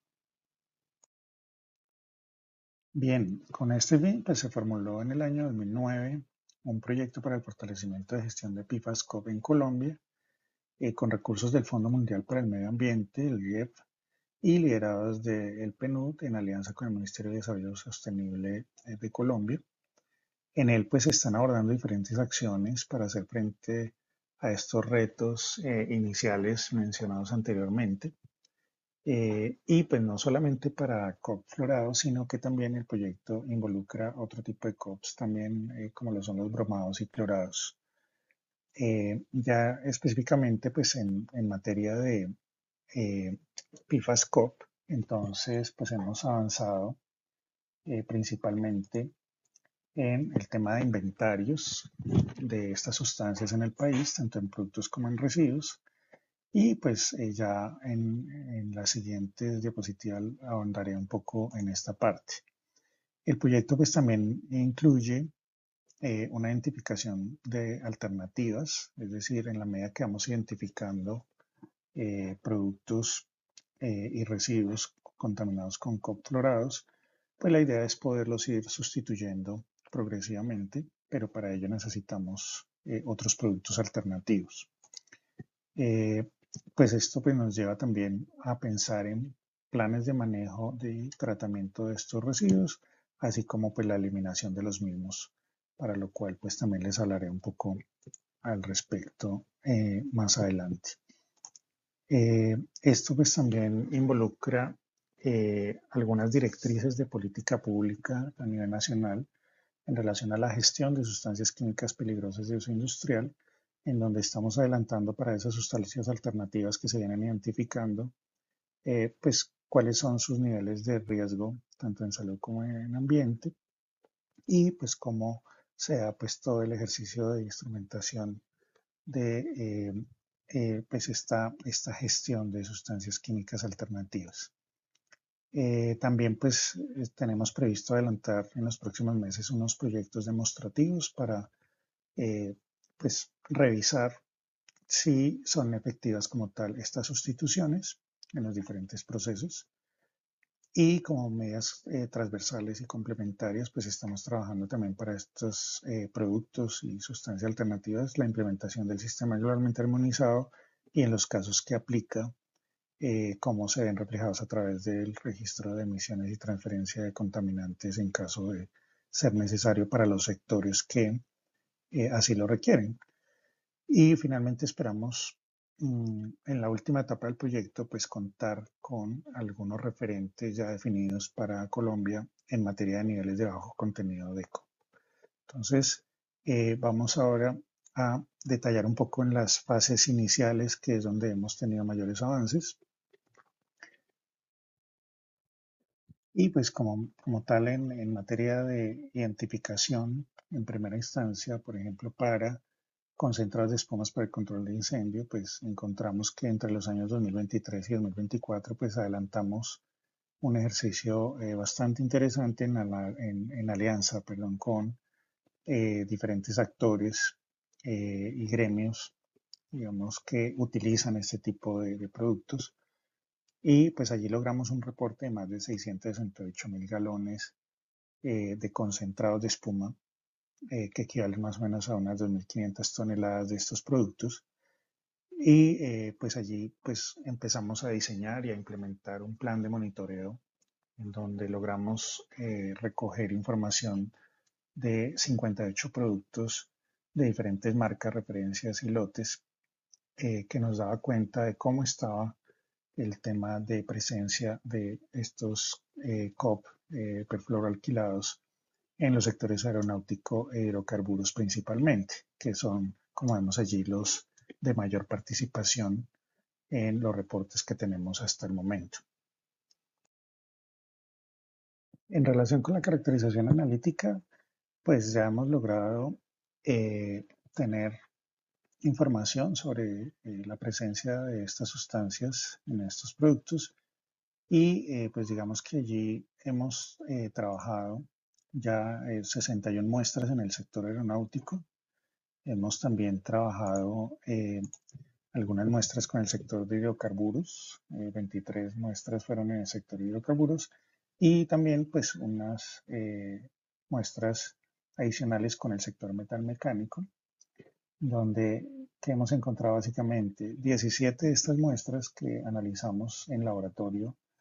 Bien, con este fin pues, se formuló en el año dos mil nueve un proyecto para el fortalecimiento de gestión de P F A S C O P en Colombia, eh, con recursos del Fondo Mundial para el Medio Ambiente, el G I E P, y liderados del P N U D en alianza con el Ministerio de Desarrollo Sostenible de Colombia. En él pues se están abordando diferentes acciones para hacer frente a estos retos eh, iniciales mencionados anteriormente. Eh, y pues no solamente para C O P florados, sino que también el proyecto involucra otro tipo de C O Ps también, eh, como lo son los bromados y clorados. Eh, ya específicamente pues en, en materia de eh, P F A S C O P, entonces pues hemos avanzado eh, principalmente en el tema de inventarios de estas sustancias en el país, tanto en productos como en residuos. Y pues eh, ya en, en las siguientes diapositivas ahondaré un poco en esta parte. El proyecto pues también incluye eh, una identificación de alternativas, es decir, en la medida que vamos identificando eh, productos eh, y residuos contaminados con C O P florados, pues la idea es poderlos ir sustituyendo progresivamente, pero para ello necesitamos eh, otros productos alternativos. Eh, pues esto pues, nos lleva también a pensar en planes de manejo de tratamiento de estos residuos, así como pues la eliminación de los mismos, para lo cual pues también les hablaré un poco al respecto eh, más adelante. Eh, esto pues también involucra eh, algunas directrices de política pública a nivel nacional en relación a la gestión de sustancias químicas peligrosas de uso industrial, en donde estamos adelantando para esas sustancias alternativas que se vienen identificando, eh, pues cuáles son sus niveles de riesgo, tanto en salud como en ambiente, y pues cómo se da pues todo el ejercicio de instrumentación de eh, eh, pues esta, esta gestión de sustancias químicas alternativas. Eh, también pues tenemos previsto adelantar en los próximos meses unos proyectos demostrativos para eh, pues revisar si son efectivas como tal estas sustituciones en los diferentes procesos. Y como medidas eh, transversales y complementarias, pues estamos trabajando también para estos eh, productos y sustancias alternativas, la implementación del sistema globalmente armonizado y en los casos que aplica, eh, cómo se ven reflejados a través del registro de emisiones y transferencia de contaminantes en caso de ser necesario para los sectores que eh, así lo requieren. Y finalmente esperamos mmm, en la última etapa del proyecto pues contar con algunos referentes ya definidos para Colombia en materia de niveles de bajo contenido de eco. Entonces eh, vamos ahora a detallar un poco en las fases iniciales, que es donde hemos tenido mayores avances. Y pues como, como tal en, en materia de identificación en primera instancia, por ejemplo, para concentrados de espumas para el control de incendio, pues encontramos que entre los años dos mil veintitrés y dos mil veinticuatro pues adelantamos un ejercicio eh, bastante interesante en, la, en, en alianza perdón, con eh, diferentes actores eh, y gremios, digamos, que utilizan este tipo de, de productos. Y pues allí logramos un reporte de más de seiscientos sesenta y ocho mil galones eh, de concentrados de espuma, eh, que equivalen más o menos a unas dos mil quinientas toneladas de estos productos. Y eh, pues allí pues empezamos a diseñar y a implementar un plan de monitoreo en donde logramos eh, recoger información de cincuenta y ocho productos de diferentes marcas, referencias y lotes, eh, que nos daba cuenta de cómo estaba el tema de presencia de estos eh, C O P, eh, perfluoroalquilados, en los sectores aeronáutico e hidrocarburos principalmente, que son, como vemos allí, los de mayor participación en los reportes que tenemos hasta el momento. En relación con la caracterización analítica, pues ya hemos logrado eh, tener información sobre eh, la presencia de estas sustancias en estos productos y eh, pues digamos que allí hemos eh, trabajado ya eh, sesenta y una muestras en el sector aeronáutico. Hemos también trabajado eh, algunas muestras con el sector de hidrocarburos, eh, veintitrés muestras fueron en el sector de hidrocarburos y también pues unas eh, muestras adicionales con el sector metalmecánico, donde que hemos encontrado básicamente diecisiete de estas muestras que analizamos en laboratorio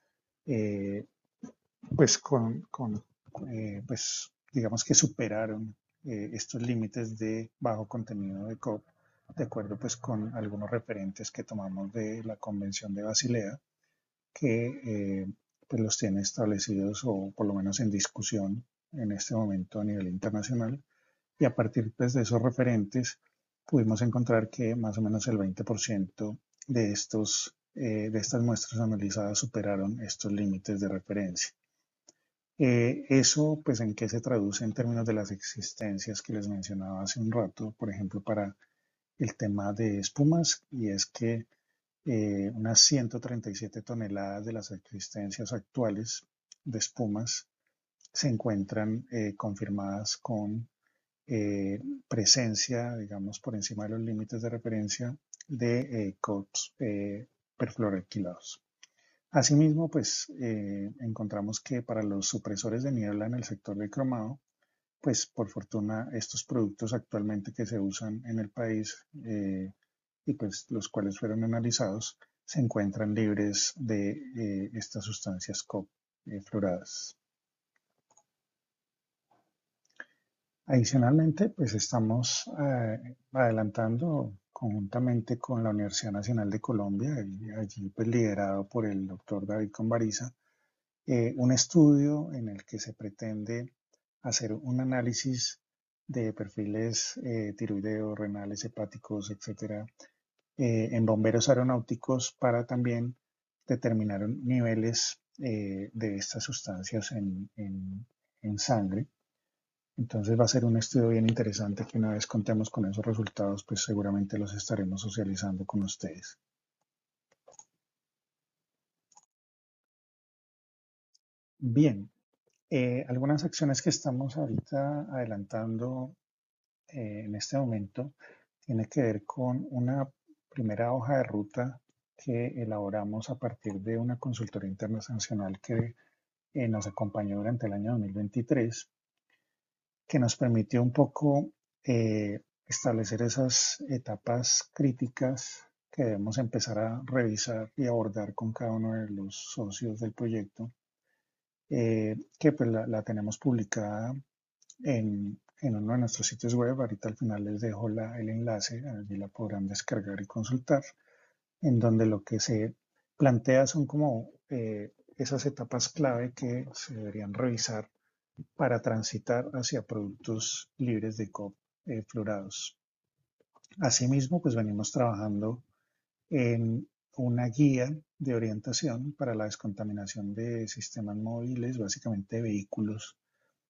eh, pues con, con eh, pues digamos que superaron eh, estos límites de bajo contenido de C O P, de acuerdo pues con algunos referentes que tomamos de la Convención de Basilea, que eh, pues los tiene establecidos o por lo menos en discusión en este momento a nivel internacional, y a partir pues, de esos referentes pudimos encontrar que más o menos el veinte por ciento de, estos, eh, de estas muestras analizadas superaron estos límites de referencia. Eh, eso, pues, ¿en qué se traduce en términos de las existencias que les mencionaba hace un rato? Por ejemplo, para el tema de espumas, y es que eh, unas ciento treinta y siete toneladas de las existencias actuales de espumas se encuentran eh, confirmadas con eh, presencia, digamos, por encima de los límites de referencia de eh, C O Ps eh, perfluoroalquilados. Asimismo, pues eh, encontramos que para los supresores de niebla en el sector de cromado, pues por fortuna estos productos actualmente que se usan en el país eh, y pues los cuales fueron analizados se encuentran libres de eh, estas sustancias C O P eh, fluoradas. Adicionalmente, pues estamos eh, adelantando conjuntamente con la Universidad Nacional de Colombia, y allí pues liderado por el doctor David Combariza, eh, un estudio en el que se pretende hacer un análisis de perfiles eh, tiroideos, renales, hepáticos, etcétera, eh, en bomberos aeronáuticos para también determinar niveles eh, de estas sustancias en, en, en sangre. Entonces va a ser un estudio bien interesante que una vez contemos con esos resultados, pues seguramente los estaremos socializando con ustedes. Bien, eh, algunas acciones que estamos ahorita adelantando eh, en este momento tiene que ver con una primera hoja de ruta que elaboramos a partir de una consultoría internacional que eh, nos acompañó durante el año dos mil veintitrés, que nos permitió un poco eh, establecer esas etapas críticas que debemos empezar a revisar y abordar con cada uno de los socios del proyecto, eh, que pues la, la, tenemos publicada en, en uno de nuestros sitios web. Ahorita al final les dejo la, el enlace, allí la podrán descargar y consultar, en donde lo que se plantea son como eh, esas etapas clave que se deberían revisar para transitar hacia productos libres de C O P eh, fluorados. Asimismo, pues venimos trabajando en una guía de orientación para la descontaminación de sistemas móviles, básicamente vehículos,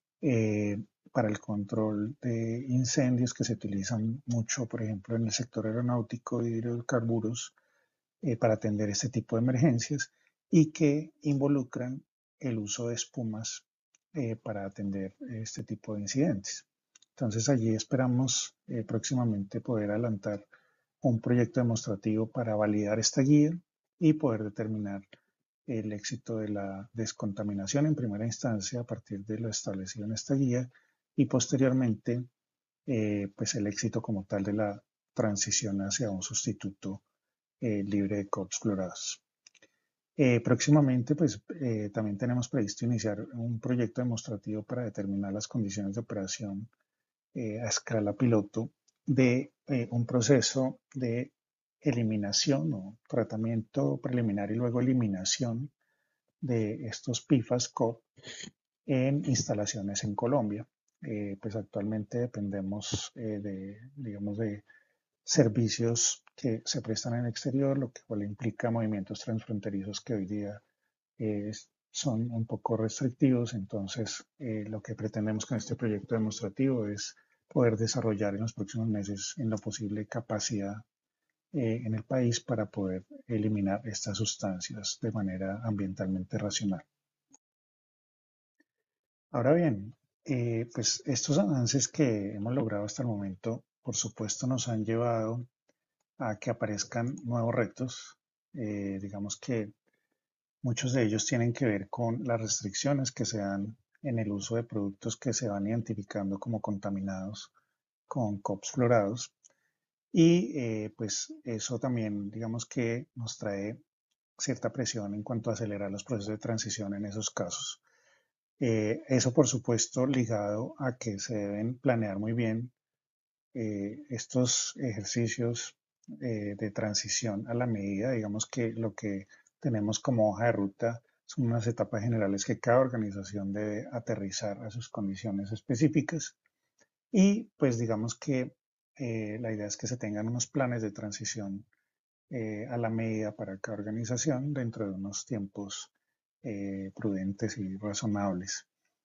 eh, para el control de incendios que se utilizan mucho, por ejemplo, en el sector aeronáutico y hidrocarburos, eh, para atender este tipo de emergencias, y que involucran el uso de espumas eh, para atender este tipo de incidentes. Entonces allí esperamos eh, próximamente poder adelantar un proyecto demostrativo para validar esta guía y poder determinar el éxito de la descontaminación en primera instancia a partir de lo establecido en esta guía, y posteriormente eh, pues el éxito como tal de la transición hacia un sustituto eh, libre de C O Ps fluorados. Eh, próximamente, pues eh, también tenemos previsto iniciar un proyecto demostrativo para determinar las condiciones de operación eh, a escala piloto de eh, un proceso de eliminación o tratamiento preliminar y luego eliminación de estos P F A S C O P en instalaciones en Colombia. Eh, pues actualmente dependemos eh, de, digamos, de servicios que se prestan en el exterior, lo que cual implica movimientos transfronterizos que hoy día eh, son un poco restrictivos. Entonces, eh, lo que pretendemos con este proyecto demostrativo es poder desarrollar en los próximos meses, en lo posible, capacidad eh, en el país para poder eliminar estas sustancias de manera ambientalmente racional. Ahora bien, eh, pues estos avances que hemos logrado hasta el momento, por supuesto, nos han llevado a que aparezcan nuevos retos. Eh, digamos que muchos de ellos tienen que ver con las restricciones que se dan en el uso de productos que se van identificando como contaminados con C O Ps fluorados, y eh, pues eso también digamos que nos trae cierta presión en cuanto a acelerar los procesos de transición en esos casos. Eh, eso, por supuesto, ligado a que se deben planear muy bien eh, estos ejercicios eh, de transición a la medida. Digamos que lo que tenemos como hoja de ruta son unas etapas generales que cada organización debe aterrizar a sus condiciones específicas y pues digamos que eh, la idea es que se tengan unos planes de transición eh, a la medida para cada organización dentro de unos tiempos eh, prudentes y razonables.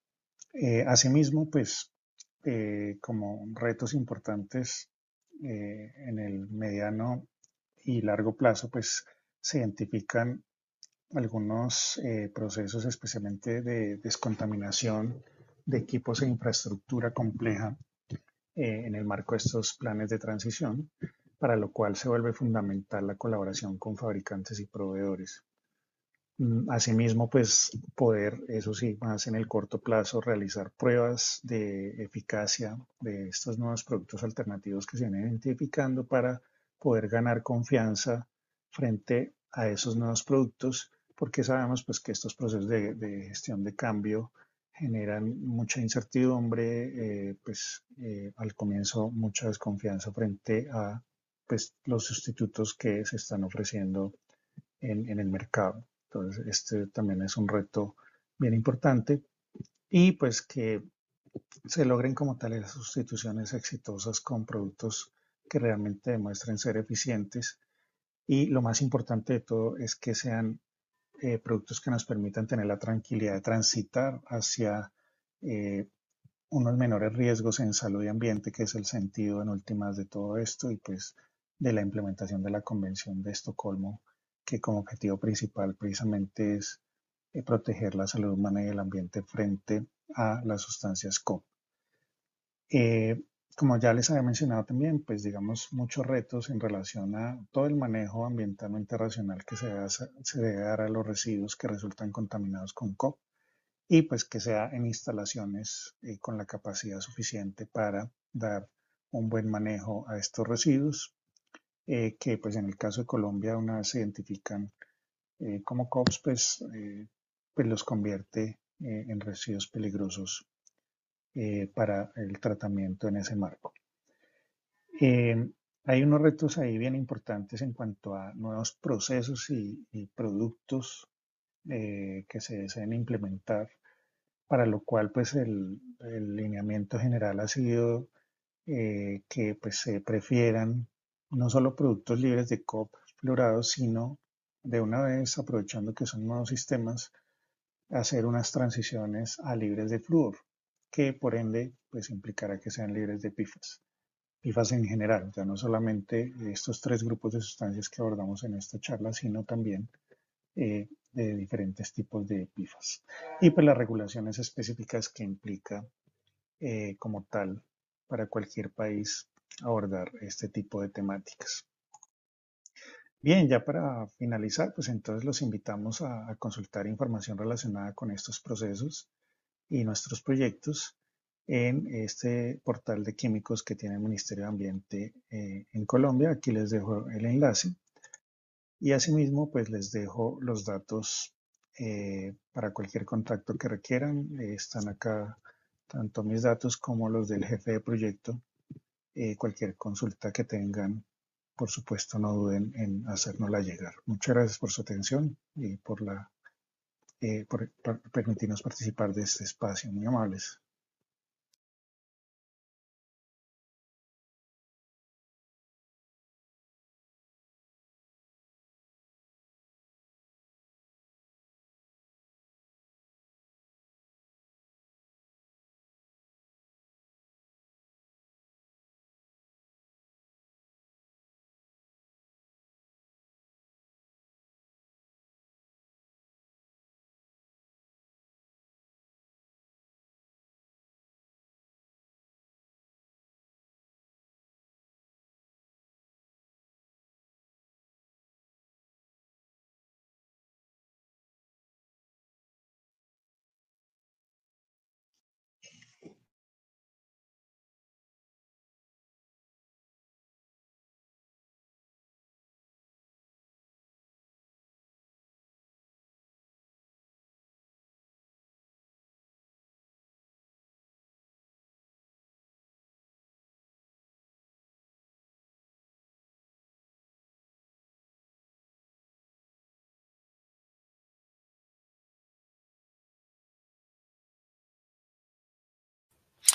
Eh, asimismo, pues eh, como retos importantes eh, en el mediano y largo plazo, pues se identifican algunos eh, procesos, especialmente de descontaminación de equipos e infraestructura compleja eh, en el marco de estos planes de transición, para lo cual se vuelve fundamental la colaboración con fabricantes y proveedores. Mm, Asimismo, pues poder, eso sí, más en el corto plazo, realizar pruebas de eficacia de estos nuevos productos alternativos que se vienen identificando para poder ganar confianza frente a esos nuevos productos, porque sabemos pues que estos procesos de, de gestión de cambio generan mucha incertidumbre, eh, pues eh, al comienzo mucha desconfianza frente a pues los sustitutos que se están ofreciendo en, en el mercado. Entonces, este también es un reto bien importante y pues que se logren como tales sustituciones exitosas con productos que realmente demuestren ser eficientes y lo más importante de todo es que sean eh, productos que nos permitan tener la tranquilidad de transitar hacia eh, unos menores riesgos en salud y ambiente, que es el sentido en últimas de todo esto y pues de la implementación de la Convención de Estocolmo, que como objetivo principal precisamente es eh, proteger la salud humana y el ambiente frente a las sustancias C O P. Eh, como ya les había mencionado también, pues digamos muchos retos en relación a todo el manejo ambientalmente racional que se debe, se debe dar a los residuos que resultan contaminados con C O P y pues que sea en instalaciones eh, con la capacidad suficiente para dar un buen manejo a estos residuos, eh, que pues en el caso de Colombia una vez se identifican eh, como C O Ps, pues, eh, pues los convierte eh, en residuos peligrosos eh, para el tratamiento en ese marco. Eh, hay unos retos ahí bien importantes en cuanto a nuevos procesos y, y productos eh, que se deseen implementar, para lo cual pues el, el lineamiento general ha sido eh, que pues se prefieran no solo productos libres de C O P fluorados, sino de una vez, aprovechando que son nuevos sistemas, hacer unas transiciones a libres de flúor, que por ende pues implicará que sean libres de P F A S. P F A S en general, ya no solamente estos tres grupos de sustancias que abordamos en esta charla, sino también eh, de diferentes tipos de P F A S. Y pues las regulaciones específicas que implica eh, como tal para cualquier país abordar este tipo de temáticas. Bien, ya para finalizar, pues entonces los invitamos a, a consultar información relacionada con estos procesos y nuestros proyectos en este portal de químicos que tiene el Ministerio de Ambiente eh, en Colombia. Aquí les dejo el enlace y asimismo pues les dejo los datos eh, para cualquier contacto que requieran. Eh, están acá tanto mis datos como los del jefe de proyecto. Eh, cualquier consulta que tengan, por supuesto, no duden en hacérnosla llegar. Muchas gracias por su atención y por, la, eh, por, por permitirnos participar de este espacio. Muy amables.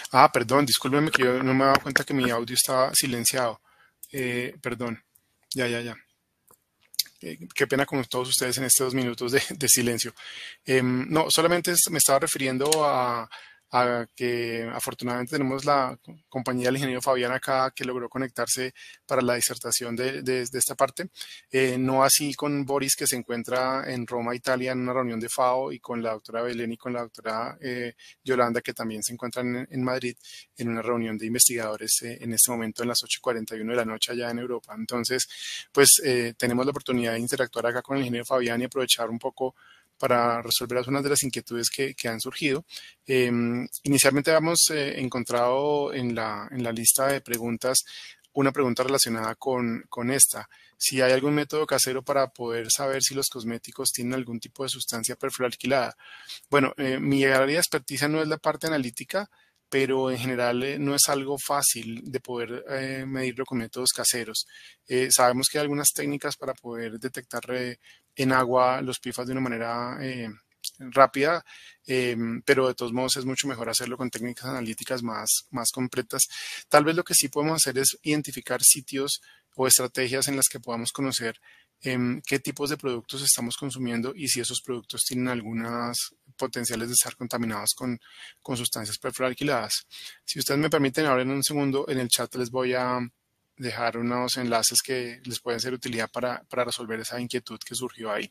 Ah, perdón, discúlpeme que yo no me he dado cuenta que mi audio estaba silenciado. Eh, perdón, ya, ya, ya. Eh, qué pena con todos ustedes en estos dos minutos de, de silencio. Eh, no, solamente me estaba refiriendo a, a que afortunadamente tenemos la compañía del ingeniero Fabián acá que logró conectarse para la disertación de, de, de esta parte. Eh, no así con Boris, que se encuentra en Roma, Italia, en una reunión de FAO, y con la doctora Belén y con la doctora eh, Yolanda, que también se encuentran en, en Madrid en una reunión de investigadores eh, en este momento en las ocho y cuarenta y uno de la noche allá en Europa. Entonces, pues eh, tenemos la oportunidad de interactuar acá con el ingeniero Fabián y aprovechar un poco para resolver algunas de las inquietudes que, que han surgido. Eh, inicialmente habíamos eh, encontrado en la, en la lista de preguntas una pregunta relacionada con, con esta. Si hay algún método casero para poder saber si los cosméticos tienen algún tipo de sustancia perfluoralquilada. Bueno, eh, mi área de experticia no es la parte analítica, pero en general eh, no es algo fácil de poder eh, medirlo con métodos caseros. Eh, sabemos que hay algunas técnicas para poder detectar eh, en agua los P F A S de una manera eh, rápida, eh, pero de todos modos es mucho mejor hacerlo con técnicas analíticas más, más completas. Tal vez lo que sí podemos hacer es identificar sitios o estrategias en las que podamos conocer eh, qué tipos de productos estamos consumiendo y si esos productos tienen algunas potenciales de estar contaminados con, con sustancias perfluoralquiladas. Si ustedes me permiten, ahora en un segundo en el chat les voy a dejar unos enlaces que les pueden ser de utilidad para, para resolver esa inquietud que surgió ahí.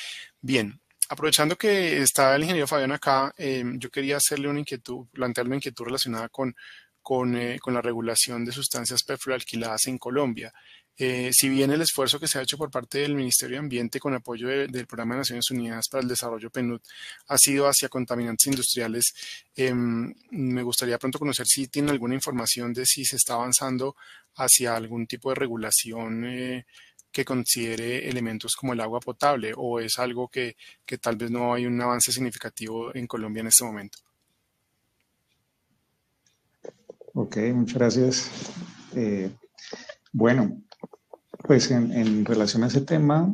Bien, aprovechando que está el ingeniero Fabián acá, eh, yo quería hacerle una inquietud, plantearle una inquietud relacionada con, con, eh, con la regulación de sustancias perfluoralquiladas en Colombia. Eh, si bien el esfuerzo que se ha hecho por parte del Ministerio de Ambiente con apoyo de, del Programa de Naciones Unidas para el Desarrollo P N U D ha sido hacia contaminantes industriales, eh, me gustaría pronto conocer si tienen alguna información de si se está avanzando hacia algún tipo de regulación eh, que considere elementos como el agua potable, o es algo que, que tal vez no hay un avance significativo en Colombia en este momento. Ok, muchas gracias. Eh, bueno, pues en, en relación a ese tema,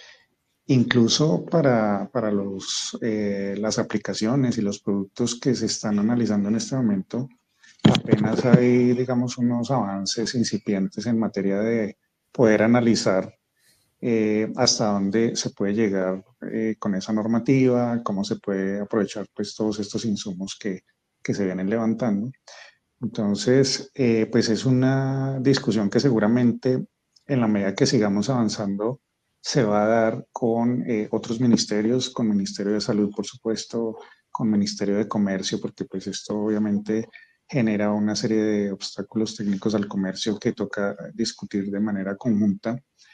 incluso para, para los, eh, las aplicaciones y los productos que se están analizando en este momento, apenas hay, digamos, unos avances incipientes en materia de poder analizar eh, hasta dónde se puede llegar eh, con esa normativa, cómo se puede aprovechar pues todos estos insumos que, que se vienen levantando. Entonces, eh, pues es una discusión que seguramente en la medida que sigamos avanzando se va a dar con eh, otros ministerios, con Ministerio de Salud, por supuesto, con Ministerio de Comercio, porque pues esto obviamente genera una serie de obstáculos técnicos al comercio que toca discutir de manera conjunta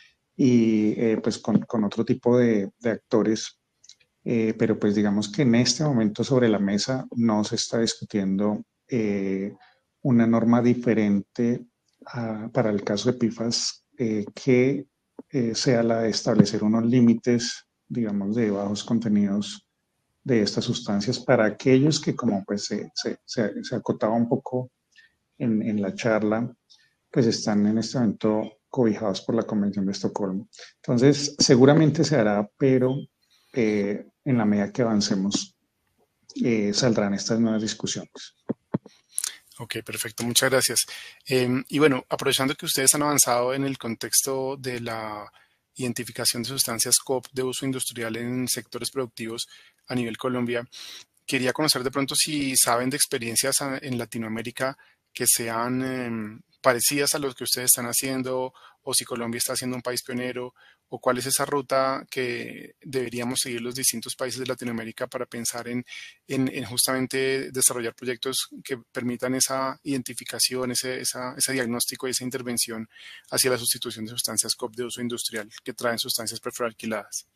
y eh, pues con, con, otro tipo de, de actores. Eh, pero pues digamos que en este momento sobre la mesa no se está discutiendo eh, una norma diferente a, para el caso de P F A S eh, que eh, sea la de establecer unos límites, digamos, de bajos contenidos de estas sustancias para aquellos que, como pues se, se, se, se acotaba un poco en, en la charla, pues están en este momento cobijados por la Convención de Estocolmo. Entonces, seguramente se hará, pero eh, en la medida que avancemos, eh, saldrán estas nuevas discusiones. Ok, perfecto, muchas gracias. Eh, y bueno, aprovechando que ustedes han avanzado en el contexto de la identificación de sustancias C O P de uso industrial en sectores productivos a nivel Colombia, quería conocer de pronto si saben de experiencias en Latinoamérica que sean eh, parecidas a lo que ustedes están haciendo, o si Colombia está siendo un país pionero, o cuál es esa ruta que deberíamos seguir los distintos países de Latinoamérica para pensar en, en, en justamente desarrollar proyectos que permitan esa identificación, ese, esa, ese diagnóstico y esa intervención hacia la sustitución de sustancias C O P de uso industrial que traen sustancias perfluoralquiladas.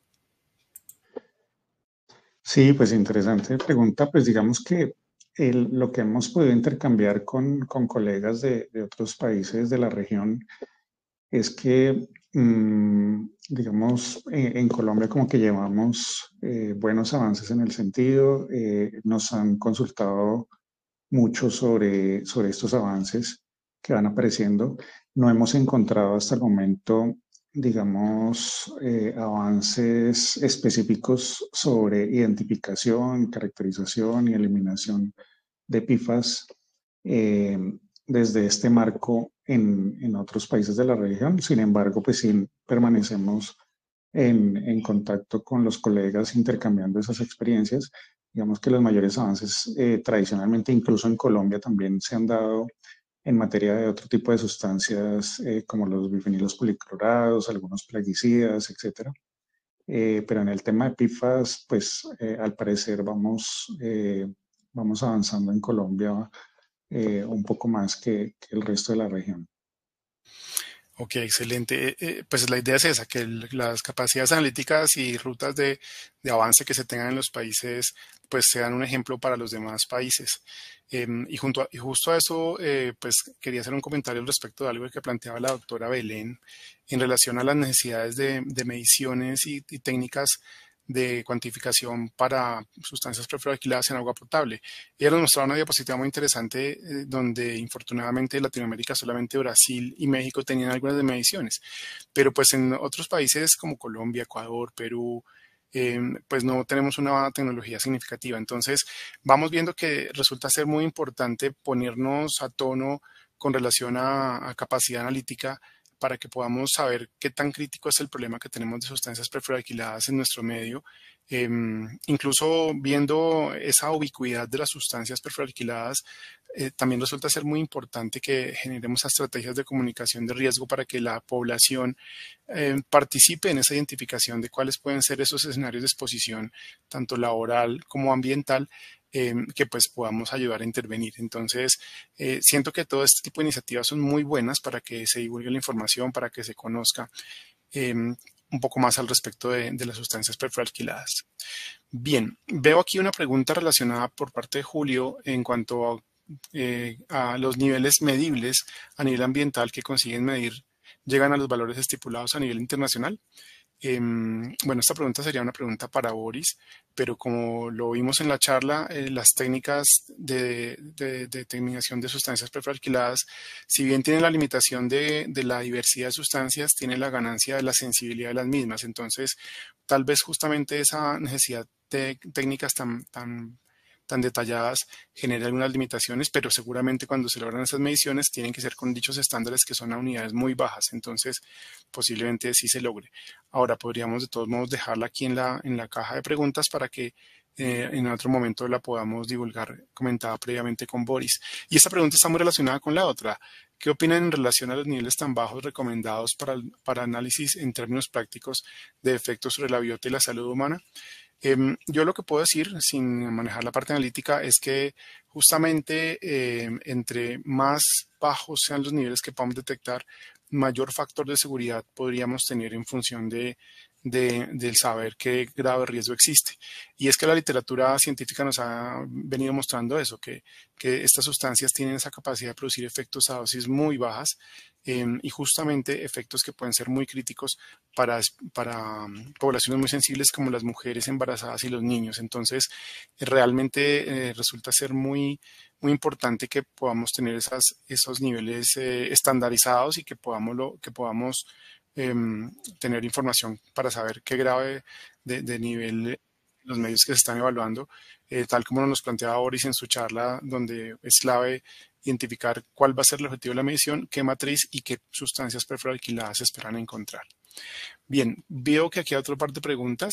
Sí, pues interesante pregunta. Pues digamos que el, lo que hemos podido intercambiar con, con colegas de, de otros países de la región es que, mmm, digamos, eh, en Colombia como que llevamos eh, buenos avances en el sentido, eh, nos han consultado mucho sobre, sobre estos avances que van apareciendo. No hemos encontrado hasta el momento, digamos, eh, avances específicos sobre identificación, caracterización y eliminación de P F A S eh, desde este marco en, en otros países de la región. Sin embargo, pues sí permanecemos en, en contacto con los colegas intercambiando esas experiencias. Digamos que los mayores avances eh, tradicionalmente, incluso en Colombia, también se han dado en materia de otro tipo de sustancias eh, como los bifenilos policlorados, algunos plaguicidas, etcétera. Eh, pero en el tema de P F A S, pues eh, al parecer vamos, eh, vamos avanzando en Colombia eh, un poco más que, que el resto de la región. Ok, excelente. Eh, eh, pues la idea es esa, que el- las capacidades analíticas y rutas de, de avance que se tengan en los países pues sean un ejemplo para los demás países. Em, y, junto a- y justo a eso, eh, pues quería hacer un comentario al respecto de algo que planteaba la doctora Belén en relación a las necesidades de, de mediciones y, y técnicas de cuantificación para sustancias perfluoroalquiladas en agua potable. Ella nos mostraba una diapositiva muy interesante eh, donde infortunadamente en Latinoamérica solamente Brasil y México tenían algunas de mediciones, pero pues en otros países como Colombia, Ecuador, Perú, eh, pues no tenemos una tecnología significativa. Entonces vamos viendo que resulta ser muy importante ponernos a tono con relación a, a capacidad analítica para que podamos saber qué tan crítico es el problema que tenemos de sustancias perfluoroalquiladas en nuestro medio. Eh, incluso viendo esa ubicuidad de las sustancias perfluoroalquiladas, eh, también resulta ser muy importante que generemos estrategias de comunicación de riesgo para que la población eh, participe en esa identificación de cuáles pueden ser esos escenarios de exposición, tanto laboral como ambiental, eh, que pues podamos ayudar a intervenir. Entonces, eh, siento que todo este tipo de iniciativas son muy buenas para que se divulgue la información, para que se conozca eh, un poco más al respecto de, de las sustancias perfluoroalquiladas. Bien, veo aquí una pregunta relacionada por parte de Julio en cuanto a, eh, a los niveles medibles a nivel ambiental que consiguen medir, llegan a los valores estipulados a nivel internacional. Em, bueno, esta pregunta sería una pregunta para Boris, pero como lo vimos en la charla, eh, las técnicas de, de- de determinación de sustancias perfluoroalquiladas, si bien tienen la limitación de, de la diversidad de sustancias, tienen la ganancia de la sensibilidad de las mismas. Entonces, tal vez justamente esa necesidad de técnicas tan, tan, tan detalladas genere algunas limitaciones, pero seguramente cuando se logran esas mediciones tienen que ser con dichos estándares que son a unidades muy bajas. Entonces, posiblemente sí se logre. Ahora podríamos de todos modos dejarla aquí en la, en la caja de preguntas para que eh, en otro momento la podamos divulgar comentada previamente con Boris. Y esta pregunta está muy relacionada con la otra. ¿Qué opinan en relación a los niveles tan bajos recomendados para, para análisis en términos prácticos de efectos sobre la biota y la salud humana? Em, yo lo que puedo decir, sin manejar la parte analítica, es que justamente em, entre más bajos sean los niveles que podamos detectar, mayor factor de seguridad podríamos tener en función de, de- del saber qué grado de riesgo existe. Y es que la literatura científica nos ha venido mostrando eso, que, que estas sustancias tienen esa capacidad de producir efectos a dosis muy bajas em, y justamente efectos que pueden ser muy críticos para, para um, poblaciones muy sensibles como las mujeres embarazadas y los niños. Entonces, eh, realmente eh, resulta ser muy, muy importante que podamos tener esas, esos niveles eh, estandarizados y que podamos, lo, que podamos em, tener información para saber qué grado de, de- de nivel eh, los medios que se están evaluando, eh, tal como nos planteaba Boris en su charla, donde es clave identificar cuál va a ser el objetivo de la medición, qué matriz y qué sustancias perfluoroalquiladas se esperan encontrar. Bien, veo que aquí hay otra parte de preguntas.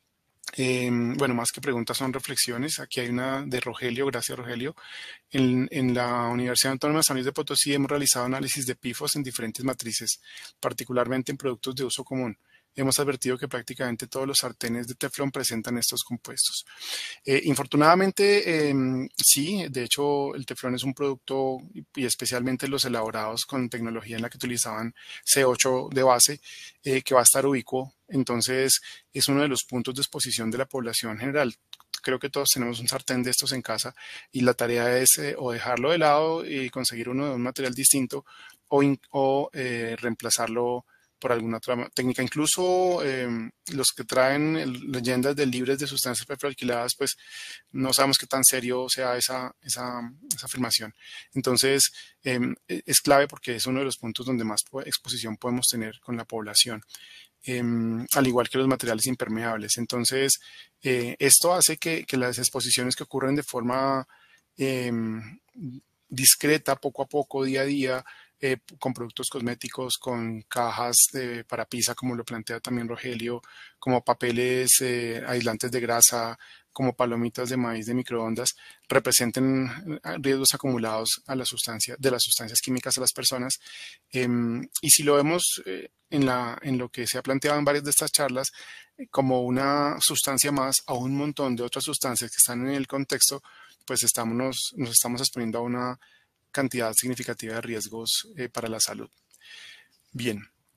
Eh, bueno, más que preguntas son reflexiones. Aquí hay una de Rogelio, gracias Rogelio. En, en la Universidad Autónoma de San Luis de Potosí hemos realizado análisis de P I F O S en diferentes matrices, particularmente en productos de uso común. Hemos advertido que prácticamente todos los sartenes de teflón presentan estos compuestos. Eh, infortunadamente, eh, sí, de hecho el teflón es un producto y, y especialmente los elaborados con tecnología en la que utilizaban C ocho de base, eh, que va a estar ubicuo. Entonces es uno de los puntos de exposición de la población general. Creo que todos tenemos un sartén de estos en casa y la tarea es eh, o dejarlo de lado y conseguir uno de un material distinto o, in, o eh, reemplazarlo por alguna otra técnica. Incluso eh, los que traen el, leyendas de libres de sustancias perfluoroalquiladas, pues no sabemos qué tan serio sea esa, esa, esa afirmación. Entonces, eh, es clave porque es uno de los puntos donde más exposición podemos tener con la población. Eh, al igual que los materiales impermeables. Entonces, eh, esto hace que, que las exposiciones que ocurren de forma eh, discreta, poco a poco, día a día, eh, con productos cosméticos, con cajas de, para pizza, como lo plantea también Rogelio, como papeles eh, aislantes de grasa, como palomitas de maíz de microondas, representen riesgos acumulados a la sustancia, de las sustancias químicas a las personas. Eh, y si lo vemos eh, en, la, en lo que se ha planteado en varias de estas charlas, eh, como una sustancia más a un montón de otras sustancias que están en el contexto, pues estamos, nos, nos estamos exponiendo a una cantidad significativa de riesgos eh, para la salud. Bien,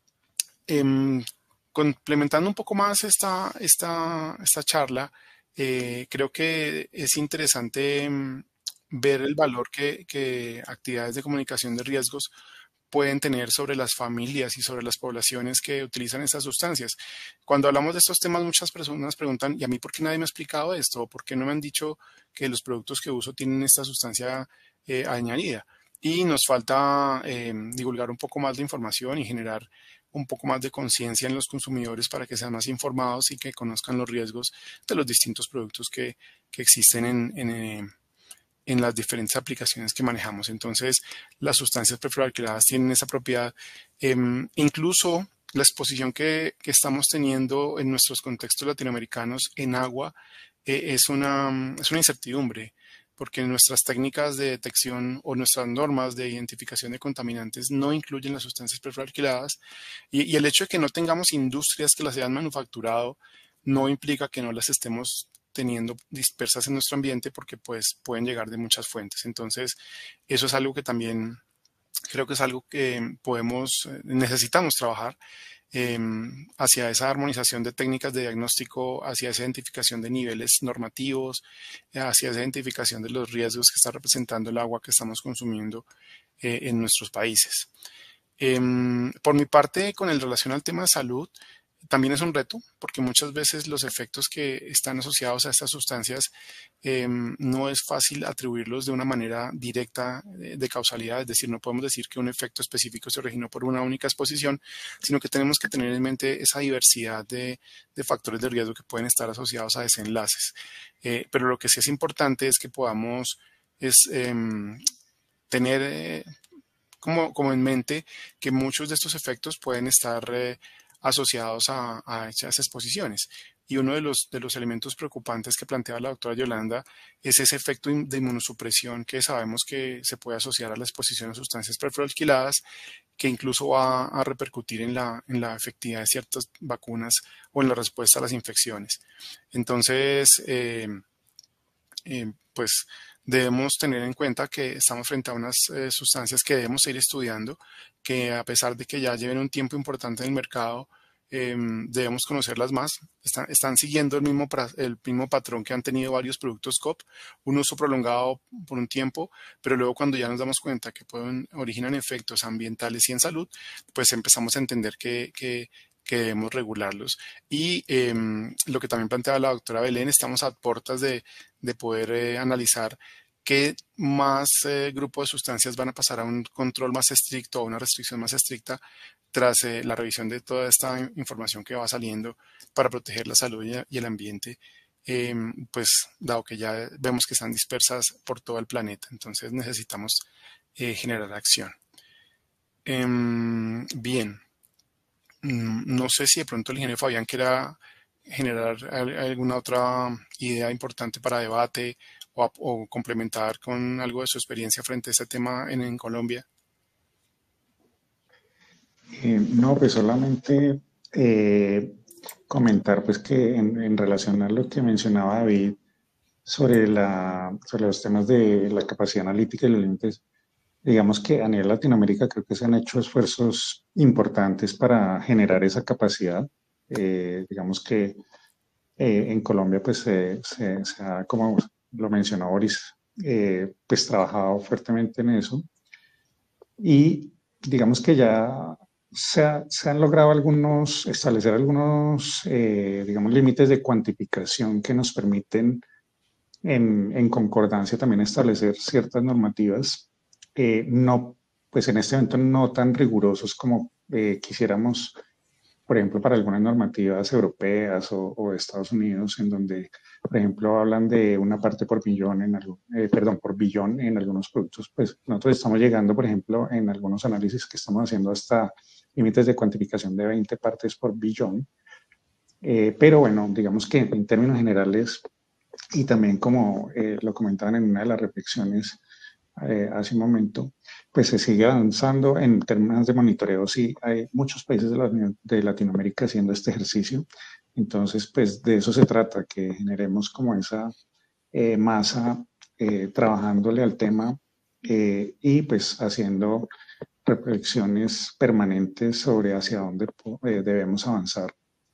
eh, complementando un poco más esta, esta, esta charla, eh, creo que es interesante eh, ver el valor que, que actividades de comunicación de riesgos pueden tener sobre las familias y sobre las poblaciones que utilizan estas sustancias. Cuando hablamos de estos temas, muchas personas preguntan, ¿y a mí por qué nadie me ha explicado esto? ¿O por qué no me han dicho que los productos que uso tienen esta sustancia eh, añadida? Y nos falta eh, divulgar un poco más de información y generar un poco más de conciencia en los consumidores para que sean más informados y que conozcan los riesgos de los distintos productos que, que existen en, en eh, en las diferentes aplicaciones que manejamos. Entonces, las sustancias perfluoralquiladas tienen esa propiedad. Eh, incluso la exposición que, que, estamos teniendo en nuestros contextos latinoamericanos en agua eh, es, una, es una incertidumbre, porque nuestras técnicas de detección o nuestras normas de identificación de contaminantes no incluyen las sustancias perfluoralquiladas, y, y el hecho de que no tengamos industrias que las hayan manufacturado no implica que no las estemos teniendo dispersas en nuestro ambiente, porque pues pueden llegar de muchas fuentes. Entonces, eso es algo que también creo que es algo que podemos, necesitamos trabajar eh, hacia esa armonización de técnicas de diagnóstico, hacia esa identificación de niveles normativos, hacia esa identificación de los riesgos que está representando el agua que estamos consumiendo eh, en nuestros países. Eh, por mi parte, con el relación al tema de salud, también es un reto, porque muchas veces los efectos que están asociados a estas sustancias eh, no es fácil atribuirlos de una manera directa de, de causalidad, es decir, no podemos decir que un efecto específico se originó por una única exposición, sino que tenemos que tener en mente esa diversidad de, de factores de riesgo que pueden estar asociados a desenlaces. Eh, pero lo que sí es importante es que podamos es, eh, tener eh, como, como en mente que muchos de estos efectos pueden estar eh, asociados a, a esas exposiciones. Y uno de los, de los elementos preocupantes que plantea la doctora Yolanda es ese efecto de inmunosupresión que sabemos que se puede asociar a la exposición a sustancias perfluoralquiladas, que incluso va a repercutir en la, en la efectividad de ciertas vacunas o en la respuesta a las infecciones. Entonces, eh, eh, pues debemos tener en cuenta que estamos frente a unas eh, sustancias que debemos ir estudiando, que a pesar de que ya lleven un tiempo importante en el mercado, eh, debemos conocerlas más. Están, están siguiendo el mismo, el mismo patrón que han tenido varios productos C O P, un uso prolongado por un tiempo, pero luego cuando ya nos damos cuenta que pueden originan efectos ambientales y en salud, pues empezamos a entender que, que que debemos regularlos. Y eh, lo que también planteaba la doctora Belén, estamos a puertas de, de poder eh, analizar qué más eh, grupo de sustancias van a pasar a un control más estricto o una restricción más estricta tras eh, la revisión de toda esta información que va saliendo para proteger la salud y el ambiente, eh, pues dado que ya vemos que están dispersas por todo el planeta. Entonces necesitamos eh, generar acción. Eh, bien. No sé si de pronto el ingeniero Fabián quiera generar alguna otra idea importante para debate o, o complementar con algo de su experiencia frente a este tema en, en Colombia. Eh, no, pues solamente eh, comentar pues que en, en relación a lo que mencionaba David sobre, la, sobre los temas de la capacidad analítica y los límites, digamos que a nivel Latinoamérica creo que se han hecho esfuerzos importantes para generar esa capacidad. Eh, digamos que eh, en Colombia pues se, se, se ha, como lo mencionó Boris, eh, pues trabajado fuertemente en eso. Y digamos que ya se, ha, se han logrado algunos, establecer algunos, eh, digamos, límites de cuantificación que nos permiten en, en concordancia también establecer ciertas normativas. Eh, no, pues en este momento no tan rigurosos como eh, quisiéramos por ejemplo, para algunas normativas europeas o, o de Estados Unidos, en donde, por ejemplo, hablan de una parte por millón, en algo, eh, perdón, por billón en algunos productos, pues nosotros estamos llegando, por ejemplo, en algunos análisis que estamos haciendo hasta límites de cuantificación de veinte partes por billón. Eh, pero bueno, digamos que en términos generales, y también como eh, lo comentaban en una de las reflexiones eh, hace un momento, pues se sigue avanzando en términos de monitoreo. Sí, hay muchos países de, la, de Latinoamérica haciendo este ejercicio. Entonces, pues de eso se trata, que generemos como esa eh, masa eh, trabajándole al tema eh, y pues haciendo reflexiones permanentes sobre hacia dónde eh, debemos avanzar.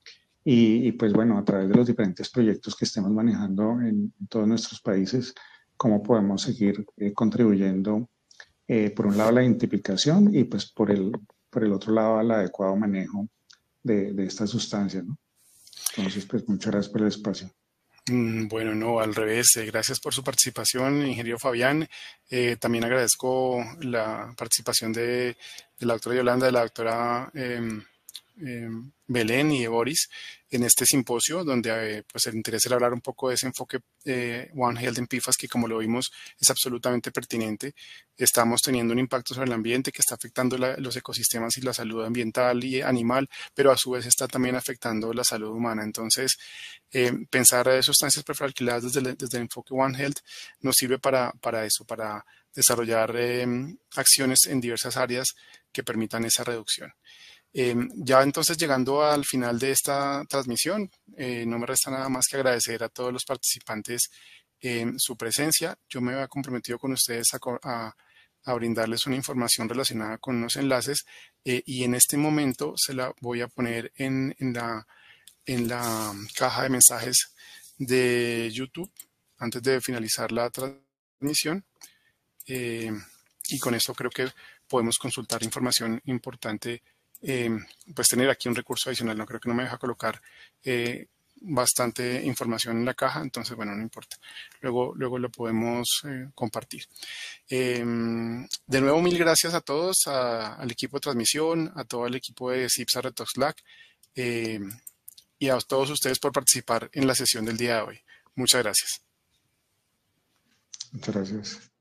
Y, y, pues bueno, a través de los diferentes proyectos que estemos manejando en, en todos nuestros países, cómo podemos seguir eh, contribuyendo, eh, por un lado, a la identificación y pues por el, por el otro lado, al adecuado manejo de, de estas sustancias, ¿no? Entonces, pues muchas gracias por el espacio. Mm, Bueno, no, al revés. eh, Gracias por su participación, ingeniero Fabián. Eh, también agradezco la participación de, de la doctora Yolanda, de la doctora em, em, Belén y de Boris en este simposio, donde eh, pues el interés era hablar un poco de ese enfoque eh, One Health en P F A S, que como lo vimos es absolutamente pertinente. Estamos teniendo un impacto sobre el ambiente que está afectando la- los ecosistemas y la salud ambiental y animal, pero a su vez está también afectando la salud humana. Entonces, eh, pensar eh, sustancias prefalquiladas desde el, desde el enfoque One Health nos sirve para, para eso, para desarrollar eh, acciones en diversas áreas que permitan esa reducción. Eh, ya entonces llegando al final de esta transmisión, eh, no me resta nada más que agradecer a todos los participantes eh, su presencia. Yo me había comprometido con ustedes a, a, a brindarles una información relacionada con unos enlaces eh, y en este momento se la voy a poner en, en la en la caja de mensajes de YouTube antes de finalizar la transmisión. Eh, y con eso creo que podemos consultar información importante, eh, pues tener aquí un recurso adicional. No creo que no me deja colocar eh, bastante información en la caja, entonces bueno, no importa. Luego, luego lo podemos eh, compartir. Eh, de nuevo, mil gracias a todos, a, al equipo de transmisión, a todo el equipo de CIPSA Retox-L A C. Eh, y a todos ustedes por participar en la sesión del día de hoy. Muchas gracias. Muchas gracias.